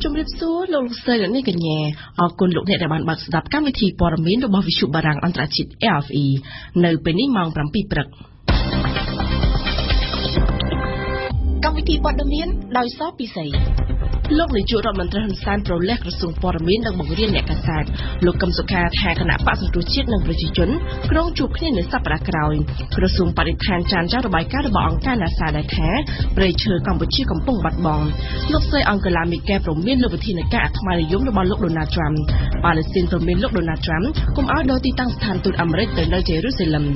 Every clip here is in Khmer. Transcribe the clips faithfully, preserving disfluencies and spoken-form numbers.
ជំរាបសួរលោកលោកស្រីអ្នកនាងកញ្ញាអរគុណលោកអ្នកដែលបានបើកស្ដាប់កម្មវិធីព័ត៌មានរបស់វិទ្យុបារាំងអន្តរជាតិ R F I នៅពេលនេះម៉ោង 7 ព្រឹកកម្មវិធីព័ត៌មានដោយសពិសីលោកនាយករដ្ឋមន្ត្រីហ៊ុនសែនប្រលេះក្រសួងព័ត៌មាននិងបង្រៀនអ្នកកាសែតលោកកឹមសុខាថាគណៈបក្សសង្គ្រោះជាតិនិងប្រជាជនក្រុងជួបគ្នានៅសប្តាហ៍ក្រោយក្រសួងបរិស្ថានចានចោលរបាយការណ៍របស់អង្គការ NASA ដែលថាព្រៃឈើកម្ពុជាកំពុងបាត់បង់លោកស្រីអង្គឡាមីកែព្រមានលើវិធានការអាត្មានិយមរបស់លោក Donald Trump ប៉ាឡេស្ទីនព្រមានលោក Donald Trump កុំឲ្យដូរទីតាំងស្ថានទូតអាមេរិកទៅនៅយេរូសាឡឹម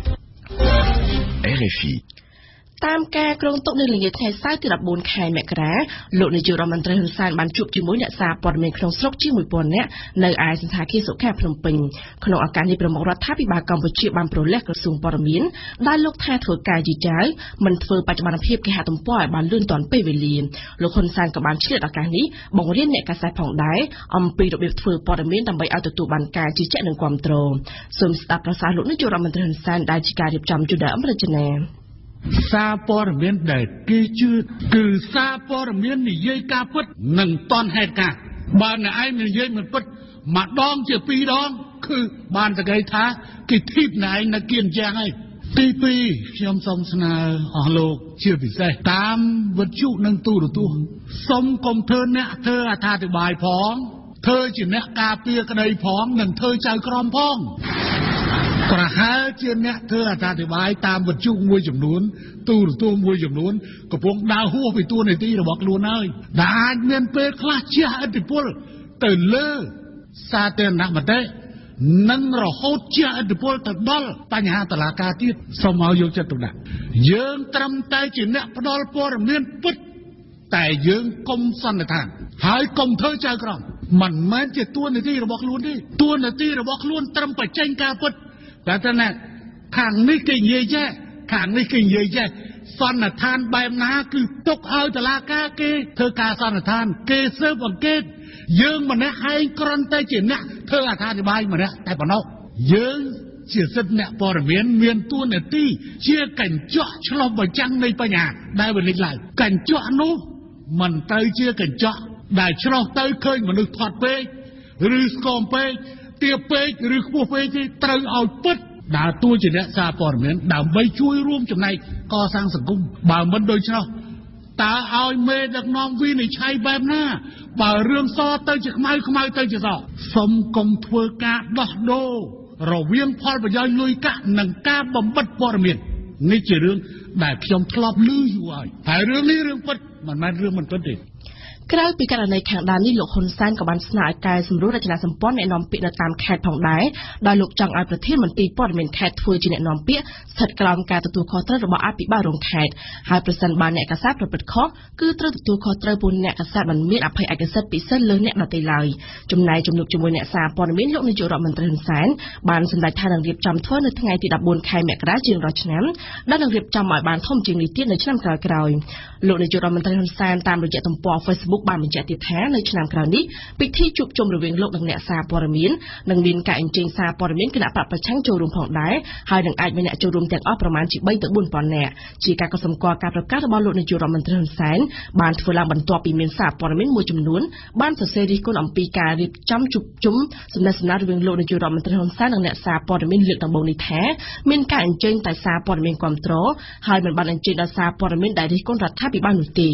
R F I តាមការក្រុងតុកនៅល្ងាចថ្ងៃសៅរ៍ទី 14 ខែមករាលោកនាយករដ្ឋមន្ត្រីហ៊ុនសែនបានជួបជាមួយអ្នកសារព័ត៌មានក្នុងស្រុកជាង មួយពាន់ នាក់នៅឯសន្តាគារសុខាភ្នំពេញក្នុងឱកាសនេះប្រមុខរដ្ឋាភិបាលកម្ពុជាបានប្រលេះក្រសួងព័ត៌មានដែលលោកថាធ្វើការយឺតយ៉ាវមិនធ្វើបច្ចុប្បន្នភាពគេហទំព័រឲ្យបានលឿនទាន់ពេលវេលាលោកហ៊ុនសែនក៏បានឆ្លៀតឱកាសនេះបង្រៀនអ្នកកាសែតផងដែរអំពីរបៀបធ្វើព័ត៌មានដើម្បីឲ្យទទួលបានការជឿជាក់និងគាំទ្រសូមស្ដាប់ប្រសាសន៍លោកនាយករដ្ឋមន្ត្រីហ៊ុនសែនដែលជាការរៀបចំជូនដល់អមរជនាសារព័ត៌មានដែលគេជឿគឺសារព័ត៌មាននិយាយការពិតនិងតន់ហេតុការបើអ្នកឯងនិយាយមិនពិតម្ដងជាពីរដងគឺបានតែគេថាគេធីបអ្នកឯងនៅគៀនយ៉ាងហើយទីពីរខ្ញុំសូមស្នើអស់លោកជាពិសេសតាមវិទ្យុនិងទូរទស្សន៍សូមកុំធ្វើអ្នកធ្វើអត្ថាធិប្បាយផងធ្វើជាអ្នកការពារក្តីផងនិងធ្វើចៅក្រមផងប្រហែលជាអ្នកធ្វើអត្ថាធិប្បាយតាមវិទ្យុមួយចំនួនទូរទស្សន៍មួយចំនួនកំពុងដើរហួសពីតួនាទីរបស់ខ្លួនហើយដែលអាចមានពេលខ្លះជះឥទ្ធិពលទៅលើសាធារណមតិនិងរហូតជះឥទ្ធិពលទៅដល់បញ្ហាតុលាការទៀតសូមឲ្យយកចិត្តទុកដាក់យើងត្រឹមតែជាអ្នកផ្ដល់ព័ត៌មានពិតតែយើងកុំសន្និដ្ឋានហើយកុំធ្វើចៅក្រមមិនមែនជាតួនាទីរបស់ខ្លួនទេតួនាទីរបស់ខ្លួនត្រឹមបញ្ចេញការពិតតែតែណាខាងនេះគេនិយាយចេះខាងនេះគេនិយាយចេះសន្និដ្ឋានបែបណាគឺទុកឲ្យតុលាការគេធ្វើការសន្និដ្ឋានគេស៊ើបអង្កេតយើងម្នាក់ឯងគ្រាន់តែជាអ្នកធ្វើអត្ថាធិប្បាយម្នាក់តែប៉ុណ្ណោះយើងជាសិទ្ធិអ្នកព័ត៌មានមានតួនាទីជាកញ្ចក់ឆ្លុះបញ្ចាំងនៃបញ្ហាដែលវាលេចឡើងកញ្ចក់នោះមិនទៅជាកញ្ចក់ដែលឆ្លុះទៅឃើញមនុស្សថត់ពេកឬស្គមពេកទាបពេកឬខ្ពស់ពេកទេត្រូវឲ្យពិតដើរតួជាអ្នកសារព័ត៌មានដើម្បីជួយរួមចំណែកកសាងសង្គមបើមិនដូច្នោះតើឲ្យមេដឹកនាំវិនិច្ឆ័យបែបណាបើរឿងសទៅជាខ្មៅខ្មៅទៅជាសសុំកុំធ្វើការដោះដូររវាងផលប្រយោជន៍លុយកាក់និងការបំបិតព័ត៌មាននេះជារឿងដែលខ្ញុំធ្លាប់ឮយូរហើយតែរឿងនេះរឿងពិតមិនមែនរឿងមិនពិតទេក្រៅពីករណីខាងដើមនេះលោកហ៊ុនសែនក៏បានស្នើឲ្យកែសម្រួលរចនាសម្ព័ន្ធអ្នកនាំពាក្យនៅតាមខេត្តផងដែរដោយលោកចង់ឲ្យប្រធានមន្ត្រីព័ត៌មានខេត្តធ្វើជាអ្នកនាំពាក្យស្ថិតក្រោមការទទួលខុសត្រូវរបស់អភិបាលរងខេត្តហើយប្រសិនបើអ្នកកាសែតប្រព្រឹត្តខុសគឺត្រូវទទួលខុសត្រូវព្រោះអ្នកកាសែតមិនមានអភ័យឯកសិទ្ធិពិសេសលើអ្នកដទៃឡើយចំណែកជំនួបជាមួយអ្នកសារព័ត៌មានលោកនាយករដ្ឋមន្ត្រីហ៊ុនសែនបានសម្រេចថានឹងរៀបចំធ្វើនៅថ្ងៃទី 14 ខែមករាជារៀងរាល់ឆ្នាំដែលនឹងរៀបចំឲ្យបានធំជាងនេះទៀតនៅឆ្នាំក្រោយៗលោកនាយករដ្ឋមន្ត្រីហ៊ុនសែនតាមរយៈទំព័រ Facebook បានបញ្ជាក់ទៀតថានៅឆ្នាំក្រោយនេះពិធីជួបជុំរវាងលោកនិងអ្នកសារព័ត៌មាននឹងមានការអញ្ជើញសារព័ត៌មានគណៈបកប្រឆាំងចូលរួមផងដែរហើយនឹងអាចមានអ្នកចូលរួមទាំងអស់ប្រមាណជា 3 ទៅ 4 ពាន់នាក់ជាការកត់សម្គាល់ការប្រកាសរបស់លោកនាយករដ្ឋមន្ត្រីហ៊ុនសែនបានធ្វើឡើងបន្ទាប់ពីមានសារព័ត៌មានមួយចំនួនបានសរសេររិះគន់អំពីការរៀបចំជួបជុំសំណេះសំណាលរវាងលោកនាយករដ្ឋមន្ត្រីហ៊ុនសែននិងអ្នកសារព័ត៌មានលើកដំបូងនេះថាមានការអញ្ជើញតែសារព័ត៌មានគ្រប់គ្រងហើយមិនបានអញ្ជើញដល់សារព័ត៌មានដែលរិះគន់រដ្ឋាភិបាលនោះទេ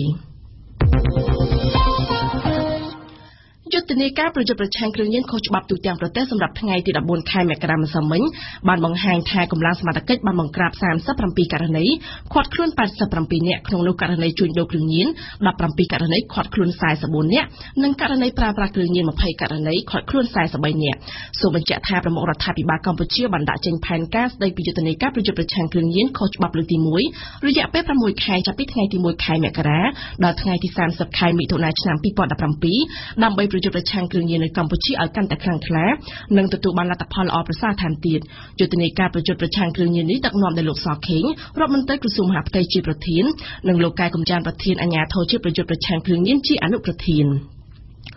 យុទ្ធនាការប្រយុទ្ធប្រឆាំងគ្រឿងញៀនខុសច្បាប់ទូទាំងប្រទេសសម្រាប់ថ្ងៃទី 14 ខែមករាម្សិលមិញបានបង្ហាញថាកម្លាំងសមត្ថកិច្ចបានបង្ក្រាប សាមសិបប្រាំពីរ ករណីឃាត់ខ្លួន แปดสิบเจ็ด នាក់ក្នុងនោះករណីជួញដូរគ្រឿងញៀន ដប់ប្រាំពីរ ករណីឃាត់ខ្លួន สี่สิบสี่ នាក់និងករណីប្រើប្រាស់គ្រឿងញៀន ยี่สิบ ករណីឃាត់ខ្លួន สี่สิบสาม នាក់សូមបញ្ជាក់ថាប្រមុខរដ្ឋាភិបាលកម្ពុជាបានដាក់ចេញផែនការស្តីពីយុទ្ធនាការប្រយុទ្ធប្រឆាំងគ្រឿងញៀនខុសច្បាប់លើកទី មួយរយៈពេល ប្រាំមួយ ខែចាប់ពីថ្ងៃទី មួយ ខែមករាដល់ថ្ងៃទី សាមសិប ខែមិថុនាឆ្នាំ ពីរពាន់ដប់ប្រាំពីរ ដើម្បីប្រយុទ្ធប្រឆាំងគ្រឿងញៀននៅកម្ពុជាឲ្យកាន់តែខ្លាំងក្លានិងទទួលបានលទ្ធផលល្អប្រសើរថែមទៀតយុទ្ធនាការប្រយុទ្ធប្រឆាំងគ្រឿងញៀននេះដឹកនាំដោយលោកសខេងរដ្ឋមន្ត្រីក្រសួងមហាផ្ទៃជាប្រធាននិងលោកកែកំចានប្រធានអាជ្ញាធរជាតិប្រយុទ្ធប្រឆាំងគ្រឿងញៀនជាអនុប្រធាន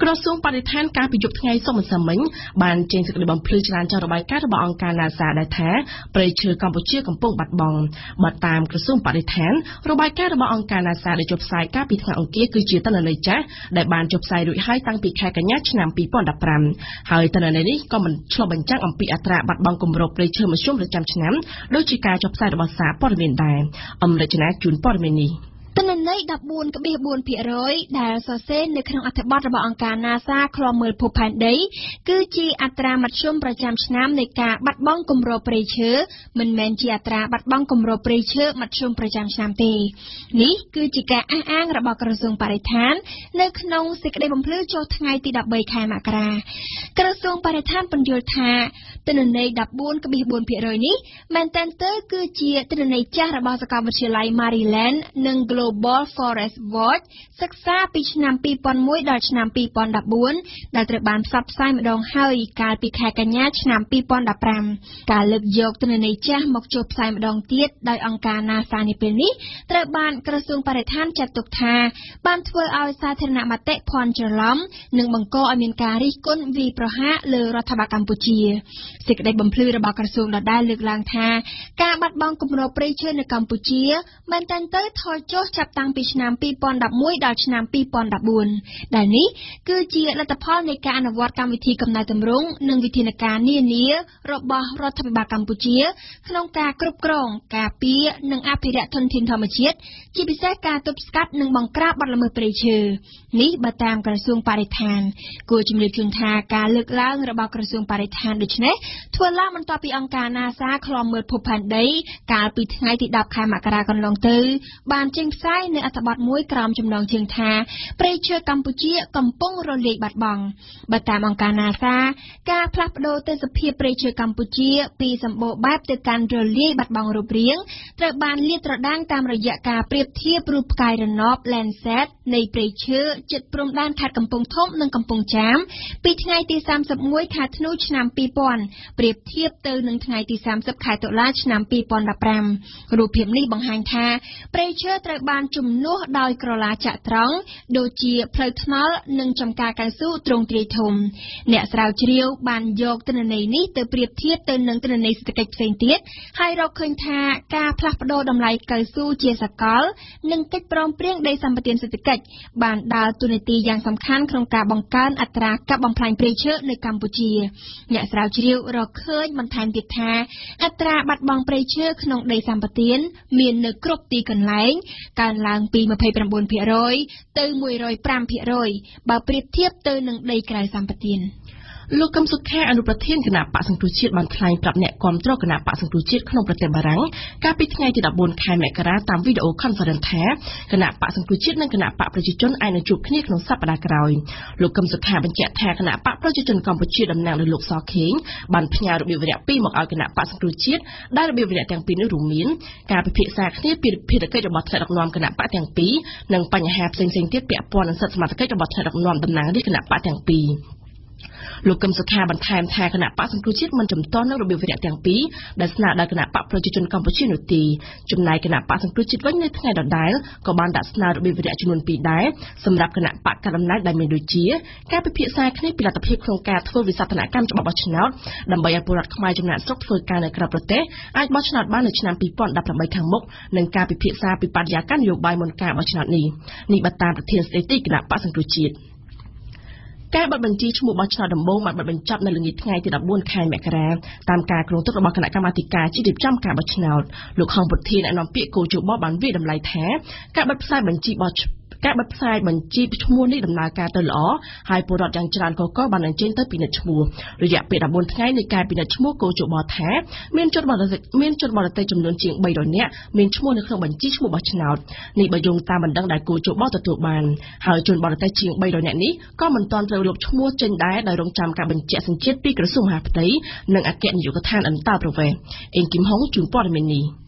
ក្រសួងបរិស្ថានការពីយប់ថ្ងៃសុក្រម្សិលមិញបានចេញសេចក្តីបំភ្លឺចរាចរណ៍របាយការណ៍របស់អង្គការ NASA ដែលថាព្រៃឈើកម្ពុជាកំពុងបាត់បង់បើតាមក្រសួងបរិស្ថានរបាយការណ៍របស់អង្គការ NASA ដែលចុះផ្សាយកាលពីថ្ងៃអង្គារគឺជាទិន្នន័យចាស់ដែលបានចុះផ្សាយរួចហើយតាំងពីខែកញ្ញាឆ្នាំពីរពាន់ដប់ប្រាំហើយទិន្នន័យនេះក៏មិនឆ្លុះបញ្ចាំងអំពីអត្រាបាត់បង់គម្របព្រៃឈើមធ្យមប្រចាំឆ្នាំដូចជាការចុះផ្សាយរបស់សារព័ត៌មានដែរអមរជនាជូនព័ត៌មាននេះទិន្នន័យ ដប់បួន បួន ភាគរយ ដែលសរសេរនៅក្នុងអត្ថបទរបស់អង្គការ NASA ឃ្លាំមើលភពផែនដីគឺជាអត្រាមធ្យមប្រចាំឆ្នាំនៃការបាត់បង់គម្របព្រៃឈើមិនមែនជាអត្រាបាត់បង់គម្របព្រៃឈើមធ្យមប្រចាំឆ្នាំទេនេះគឺជាការអះអាងរបស់ក្រសួងបរិស្ថាននៅក្នុងសេចក្តីបំភ្លឺចុះថ្ងៃទីដប់បីខែមករាក្រសួងបរិស្ថានពន្យល់ថាទិន្នន័យ ដប់បួន បួន ភាគរយ នេះមែនទែនទៅគឺជាទិន្នន័យចាស់របស់សាកលវិទ្យាល័យ Maryland និង Global Forest Watch សិក្សាពីឆ្នាំពីរពាន់មួយដល់ឆ្នាំពីរពាន់ដប់បួនដែលត្រូវបានផ្សព្វផ្សាយម្ដងហើយកាលពីខែកញ្ញាឆ្នាំពីរពាន់ដប់ប្រាំការលើកយកទិន្នន័យចាស់មកចុះផ្សាយម្ដងទៀតដោយអង្គការ NASA នាពេលនេះត្រូវបានក្រសួងបរិស្ថានចាត់ទុកថាបានធ្វើឲ្យសាធារណមតិភាន់ច្រឡំនិងបង្កឲ្យមានការរិះគន់វាយប្រហារលើរដ្ឋាភិបាលកម្ពុជាសេចក្តីបំភ្លឺរបស់ក្រសួងដដែលលើកឡើងថាការបាត់បង់គម្របព្រៃឈើនៅកម្ពុជាមែនទែនទៅថយចុះចាប់តាំងពីឆ្នាំពីរពាន់ដប់មួយដល់ឆ្នាំពីរពាន់ដប់បួនដែលនេះគឺជាលទ្ធផលនៃការអនុវត្តកម្មវិធីកំណែទម្រង់និងវិធានការនានារបស់រដ្ឋាភិបាលកម្ពុជាក្នុងការគ្រប់គ្រងការពារនិងអភិរក្សធនធានធម្មជាតិជាពិសេសការទប់ស្កាត់និងបង្ក្រាបបទល្មើសព្រៃឈើនេះបើតាមក្រសួងបរិស្ថានគួរជំរាបជូនថាការលើកឡើងរបស់ក្រសួងបរិស្ថានដូចនេះធ្វើឡើងបន្ទាប់ពីអង្គការ NASA ឃ្លាំមើលភពផែនដីកាលពីថ្ងៃទីដប់ខែមករាកន្លងទៅបានចេញផ្សាយនៅអត្ថបទមួយក្រោមចំណងជើងថាព្រៃឈើកម្ពុជាកំពុងរលាយបាត់បង់បើតាមអង្គការ NASA ការផ្លាស់ប្ដូរទេសភាពព្រៃឈើកម្ពុជាពីសម្បូរបែបទៅកាន់រលាយបាត់បង់រូបរាងត្រូវបានលាតត្រដាងតាមរយៈការប្រៀបធៀបរូបផ្កាយរណប Landsat នៃព្រៃឈើជិតព្រំដែនខេត្តកំពង់ធំនិងកំពង់ចាមពីថ្ងៃទីសាមសិបមួយខែធ្នូឆ្នាំពីរពាន់ប្រៀបធៀបទៅនឹងថ្ងៃទីសាមសិបខែតុលាឆ្នាំពីរពាន់ដប់ប្រាំរូបភាពនេះបង្ហាញថាព្រៃឈើត្រូវបានជំនួសដោយក្រឡាចាក់ត្រង់ដូចជាផ្លូវថ្នល់និងចំការកៅស៊ូទ្រង់ទ្រាយធំអ្នកស្រាវជ្រាវបានយកទិន្នន័យនេះទៅប្រៀបធៀបទៅនឹងទិន្នន័យសេដ្ឋកិច្ចផ្សេងទៀតហើយរកឃើញថាការផ្លាស់ប្ដូរតម្លៃកៅស៊ូជាសកលនិងកិច្ចព្រមព្រៀងដីសម្បត្តិសេដ្ឋកិច្ចបានដើរតួនាទីយ៉ាងសំខាន់ក្នុងការបង្កើនអត្រាកាប់បំផ្លាញព្រៃឈើនៅកម្ពុជាអ្នកស្រាវជ្រាវរកឃើញបន្ថែមទៀតថាអត្រាបាត់បង់ព្រៃឈើក្នុងដីសម្បត្តិមាននៅគ្រប់ទីកន្លែងកើនឡើងពីยี่สิบเก้าភាគរយ ទៅหนึ่งร้อยห้าភាគរយ បើប្រៀបធៀបទៅនឹងដីក្រៅសម្បត្តិលោកកឹមសុខាអនុប្រធានគណៈបក្សសង្គ្រោះជាតិបានថ្លែងប្រាប់អ្នកគាំទ្រគណៈបក្សសង្គ្រោះជាតិក្នុងប្រទេសបារាំងកាលពីថ្ងៃទីដប់បួនខែមករាតាមវីដេអូ Conference ថាគណៈបក្សសង្គ្រោះជាតិនិងគណៈបកប្រជាជនអាចនឹងជួបគ្នាក្នុងសប្តាហ៍ក្រោយលោកកឹមសុខាបញ្ជាក់ថាគណៈបកប្រជាជនកម្ពុជាតំណាងដោយលោកសខេងបានផ្ញើរបៀបវរៈពីរមកឲ្យគណៈបក្សសង្គ្រោះជាតិដែលរបៀបវរៈទាំងពីរនោះរួមមានការពិភាក្សាគ្នាពីភារកិច្ចរបស់ថ្នាក់ដឹកនាំគណៈបកទាំងពីរនិងបញ្ហាផ្សេងៗទៀតពាក់ព័ន្ធនឹងសិទ្ធិសមត្ថកិច្ចរបស់ថ្នាក់ដឹកនាំតំណាងរាស្ត្រគណៈបកទាំងពីរលោកកឹមសុខាបន្ថែមថាគណៈបក្សសង្គ្រោះជាតិមិនចំទាស់នឹងរបៀបវរៈទាំងពីរដែលស្នើដល់គណៈបកប្រជាជនកម្ពុជានោះទេចំណែកគណៈបក្សសង្គ្រោះជាតិវិញនៅថ្ងៃដដែលក៏បានដាក់ស្នើរបៀបវរៈចំនួនពីរដែរសម្រាប់គណៈបកកណ្ដាលអំណាចដែលមានដូចជាការពិភាក្សាគ្នាពីលទ្ធភាពក្នុងការធ្វើវិសោធនកម្មច្បាប់បោះឆ្នោតដើម្បីឲ្យពលរដ្ឋខ្មែរចំណាក់ស្រុកធ្វើការនៅក្រៅប្រទេសអាចបោះឆ្នោតបាននៅឆ្នាំពីរពាន់ដប់ប្រាំបីខាងមុខនិងការពិភាក្សាពីបរិយាកាសនយោបាយមុនការបោះឆ្នោតនេះនេះបើតាមប្រធានស្ដីទីគណៈបក្សសង្គ្រោះជាតិការបាត់បញ្ជីឈ្មោះបោះឆ្នោតដំបូងបានបាត់បញ្ចប់នៅល្ងាចថ្ងៃទីដប់បួនខែមករាតាមការគ្រោងទុករបស់គណៈកម្មាធិការជាតិរៀបចំការបោះឆ្នោតលោកហងពុធានអ្នកនាំពាក្យគូជបបានវាយតម្លៃថាការបាត់ផ្សាយបញ្ជីបោះការបាត់ផ្សាយបញ្ជីឈ្មោះនេះដំណើរការទៅល្អហើយពលរដ្ឋយ៉ាងច្រើនក៏ក៏បានអញ្ជើញទៅពិនិត្យឈ្មោះរយៈពេលដប់បួនថ្ងៃនៃការពិនិត្យឈ្មោះគូជបថាមានជនបរទេសមានជនបរទេសចំនួនជាងបីរយនាក់មានឈ្មោះនៅក្នុងបញ្ជីឈ្មោះបោះឆ្នោតនេះបើយោងតាមបណ្ដឹងដែលគូជបទទួលបានហើយជនបរទេសជាងបីរយនាក់នេះក៏មិនទាន់ត្រូវរកឈ្មោះចេញដែរដោយរងចាំការបញ្ជាក់សញ្ជាតិពីក្រសួងមហាផ្ទៃនិងអគ្គនាយកដ្ឋានអន្តរប្រវេសន៍អេងគឹមហុងជួនព័ត៌មាននេះ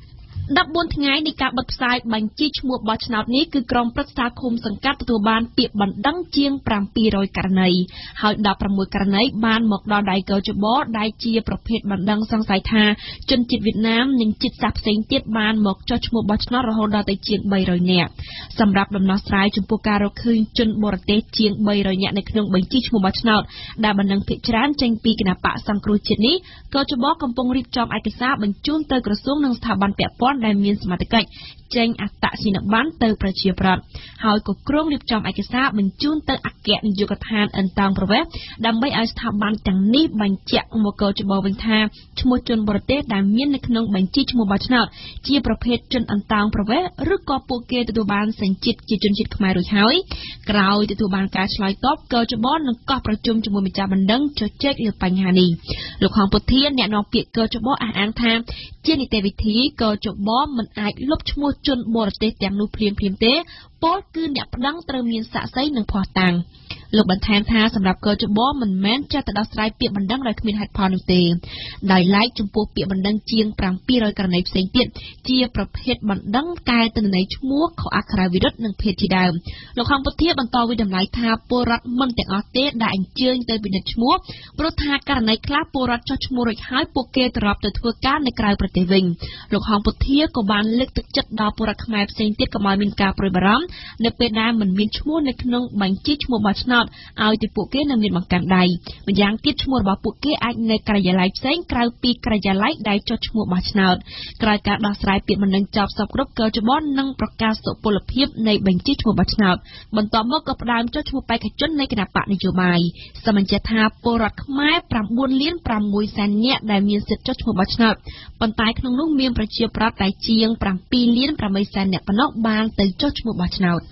ดับบนថ្ងៃនៃការបិទផ្សាយបញ្ជីឈ្មោះបោះឆ្នោតនេះគឺក្រុមប្រឹក្សាឃុំសង្កាត់ទទួលបានពាក្យបណ្ដឹងជាងbảyរយករណីហើយដប់ប្រាំមួយករណីបានមកដល់ដៃកោចបដែលជាប្រភេទបណ្ដឹងសង្ស័យថាជនជាតិវៀតណាមនិងជាតិសាសន៍ផ្សេងទៀតបានមកចុះឈ្មោះបោះឆ្នោតរហូតដល់ទៅជាងបីរយនាក់សម្រាប់ដំណោះស្រាយចំពោះការរកឃើញជនបរទេសជាងបីរយនាក់នៅក្នុងបញ្ជីឈ្មោះបោះឆ្នោតដែលបណ្ដឹងភាគច្រើនចេញពីគណៈបកសង្គ្រោះជាតិនេះកោចបកំពុងរៀបចំឯកសារបញ្ជូនទៅក្រសួងនិងស្ថាប័នពាក់ព័ន្ធដែលមានសមត្ថកិច្ចចេញអត្តសញ្ញាណប័ណ្ណទៅប្រជាប្រដ្ឋហើយក៏ក្រុងរៀបចំឯកសារបញ្ជូនទៅអគ្គនាយកដ្ឋានអន្តរប្រវេសន៍ដើម្បីឲ្យស្ថាប័នទាំងនេះបញ្ជាក់មកកោចបវិញថាឈ្មោះជនបរទេសដែលមាននៅក្នុងបញ្ជីឈ្មោះបោះឆ្នោតជាប្រភេទជនអន្តរប្រវេសន៍ឬក៏ពួកគេទទួលបានសញ្ជាតិជាជនជាតិខ្មែររួចហើយក្រោយទទួលបានការឆ្លើយតបកោចបនឹងកោះប្រជុំជាមួយម្ចាស់បណ្ដឹងជជែកលើបញ្ហានេះលោកហងពុធាអ្នកនាំពាក្យកោចបអះអាងថាជានីតិវិធីកោចបមិនអាចលុបឈ្មោះជនបរទេសទាំងនោះភ្លាមៗទេពលគឺអ្នកប្តឹងត្រូវមានសាក្សីនិងភស្តុតាងលោកបន្ថែមថាសម្រាប់កោចបមិនមែនចេះតែដោះស្រាយពាក្យបណ្ដឹងដោយគ្មានហេតុផលនោះទេដោយឡែកចំពោះពាក្យបណ្ដឹងជាងbảyរយករណីផ្សេងទៀតជាប្រភេទបណ្ដឹងកែទិន្នន័យឈ្មោះខុសអក្ខរាវិរុទ្ធនិងភេទជាដើមលោកហងពុធាបន្តវិតម្លៃថាពលរដ្ឋមិនទាំងអស់ទេដែលអញ្ជើញទៅពិនិត្យឈ្មោះព្រោះថាករណីខ្លះពលរដ្ឋចុះឈ្មោះរួចហើយពួកគេត្រឡប់ទៅធ្វើការនៅក្រៅប្រទេសវិញលោកហងពុធាក៏បានលើកទឹកចិត្តដល់ពលរដ្ឋខ្មែរផ្សេងទៀតកុំឲ្យមានការព្រួយបារម្ភនៅពេលដែលមិនមានឈ្មោះនៅក្នុងបញ្ជីឈ្មោះបោះឆ្នោតឲ្យទីពួកគេនៅមានបង្កាន់ដៃម្យ៉ាងទៀតឈ្មោះរបស់ពួកគេអាចនៅការិយាល័យផ្សេងក្រៅពីការិយាល័យដែលចុះឈ្មោះបោះឆ្នោតក្រោយការដោះស្រាយពាក្យបណ្ដឹងចប់សពគ្រប់កោចបនឹងប្រកាសសុពលភាពនៃបញ្ជីឈ្មោះបោះឆ្នោតបន្ទាប់មកក៏ផ្ដើមចុះឈ្មោះបេក្ខជននៃគណៈបកនយោបាយសូមបញ្ជាក់ថាពលរដ្ឋខ្មែរ៩លាន៦សែននាក់ដែលមានសិទ្ធិចុះឈ្មោះបោះឆ្នោតប៉ុន្តែក្នុងនោះមានប្រជាប្រដ្ឋតែជាង៧លាន៨សែននាក់ប៉ុណ្ណោះបានទៅចុះឈ្មោះបោះឆ្នោត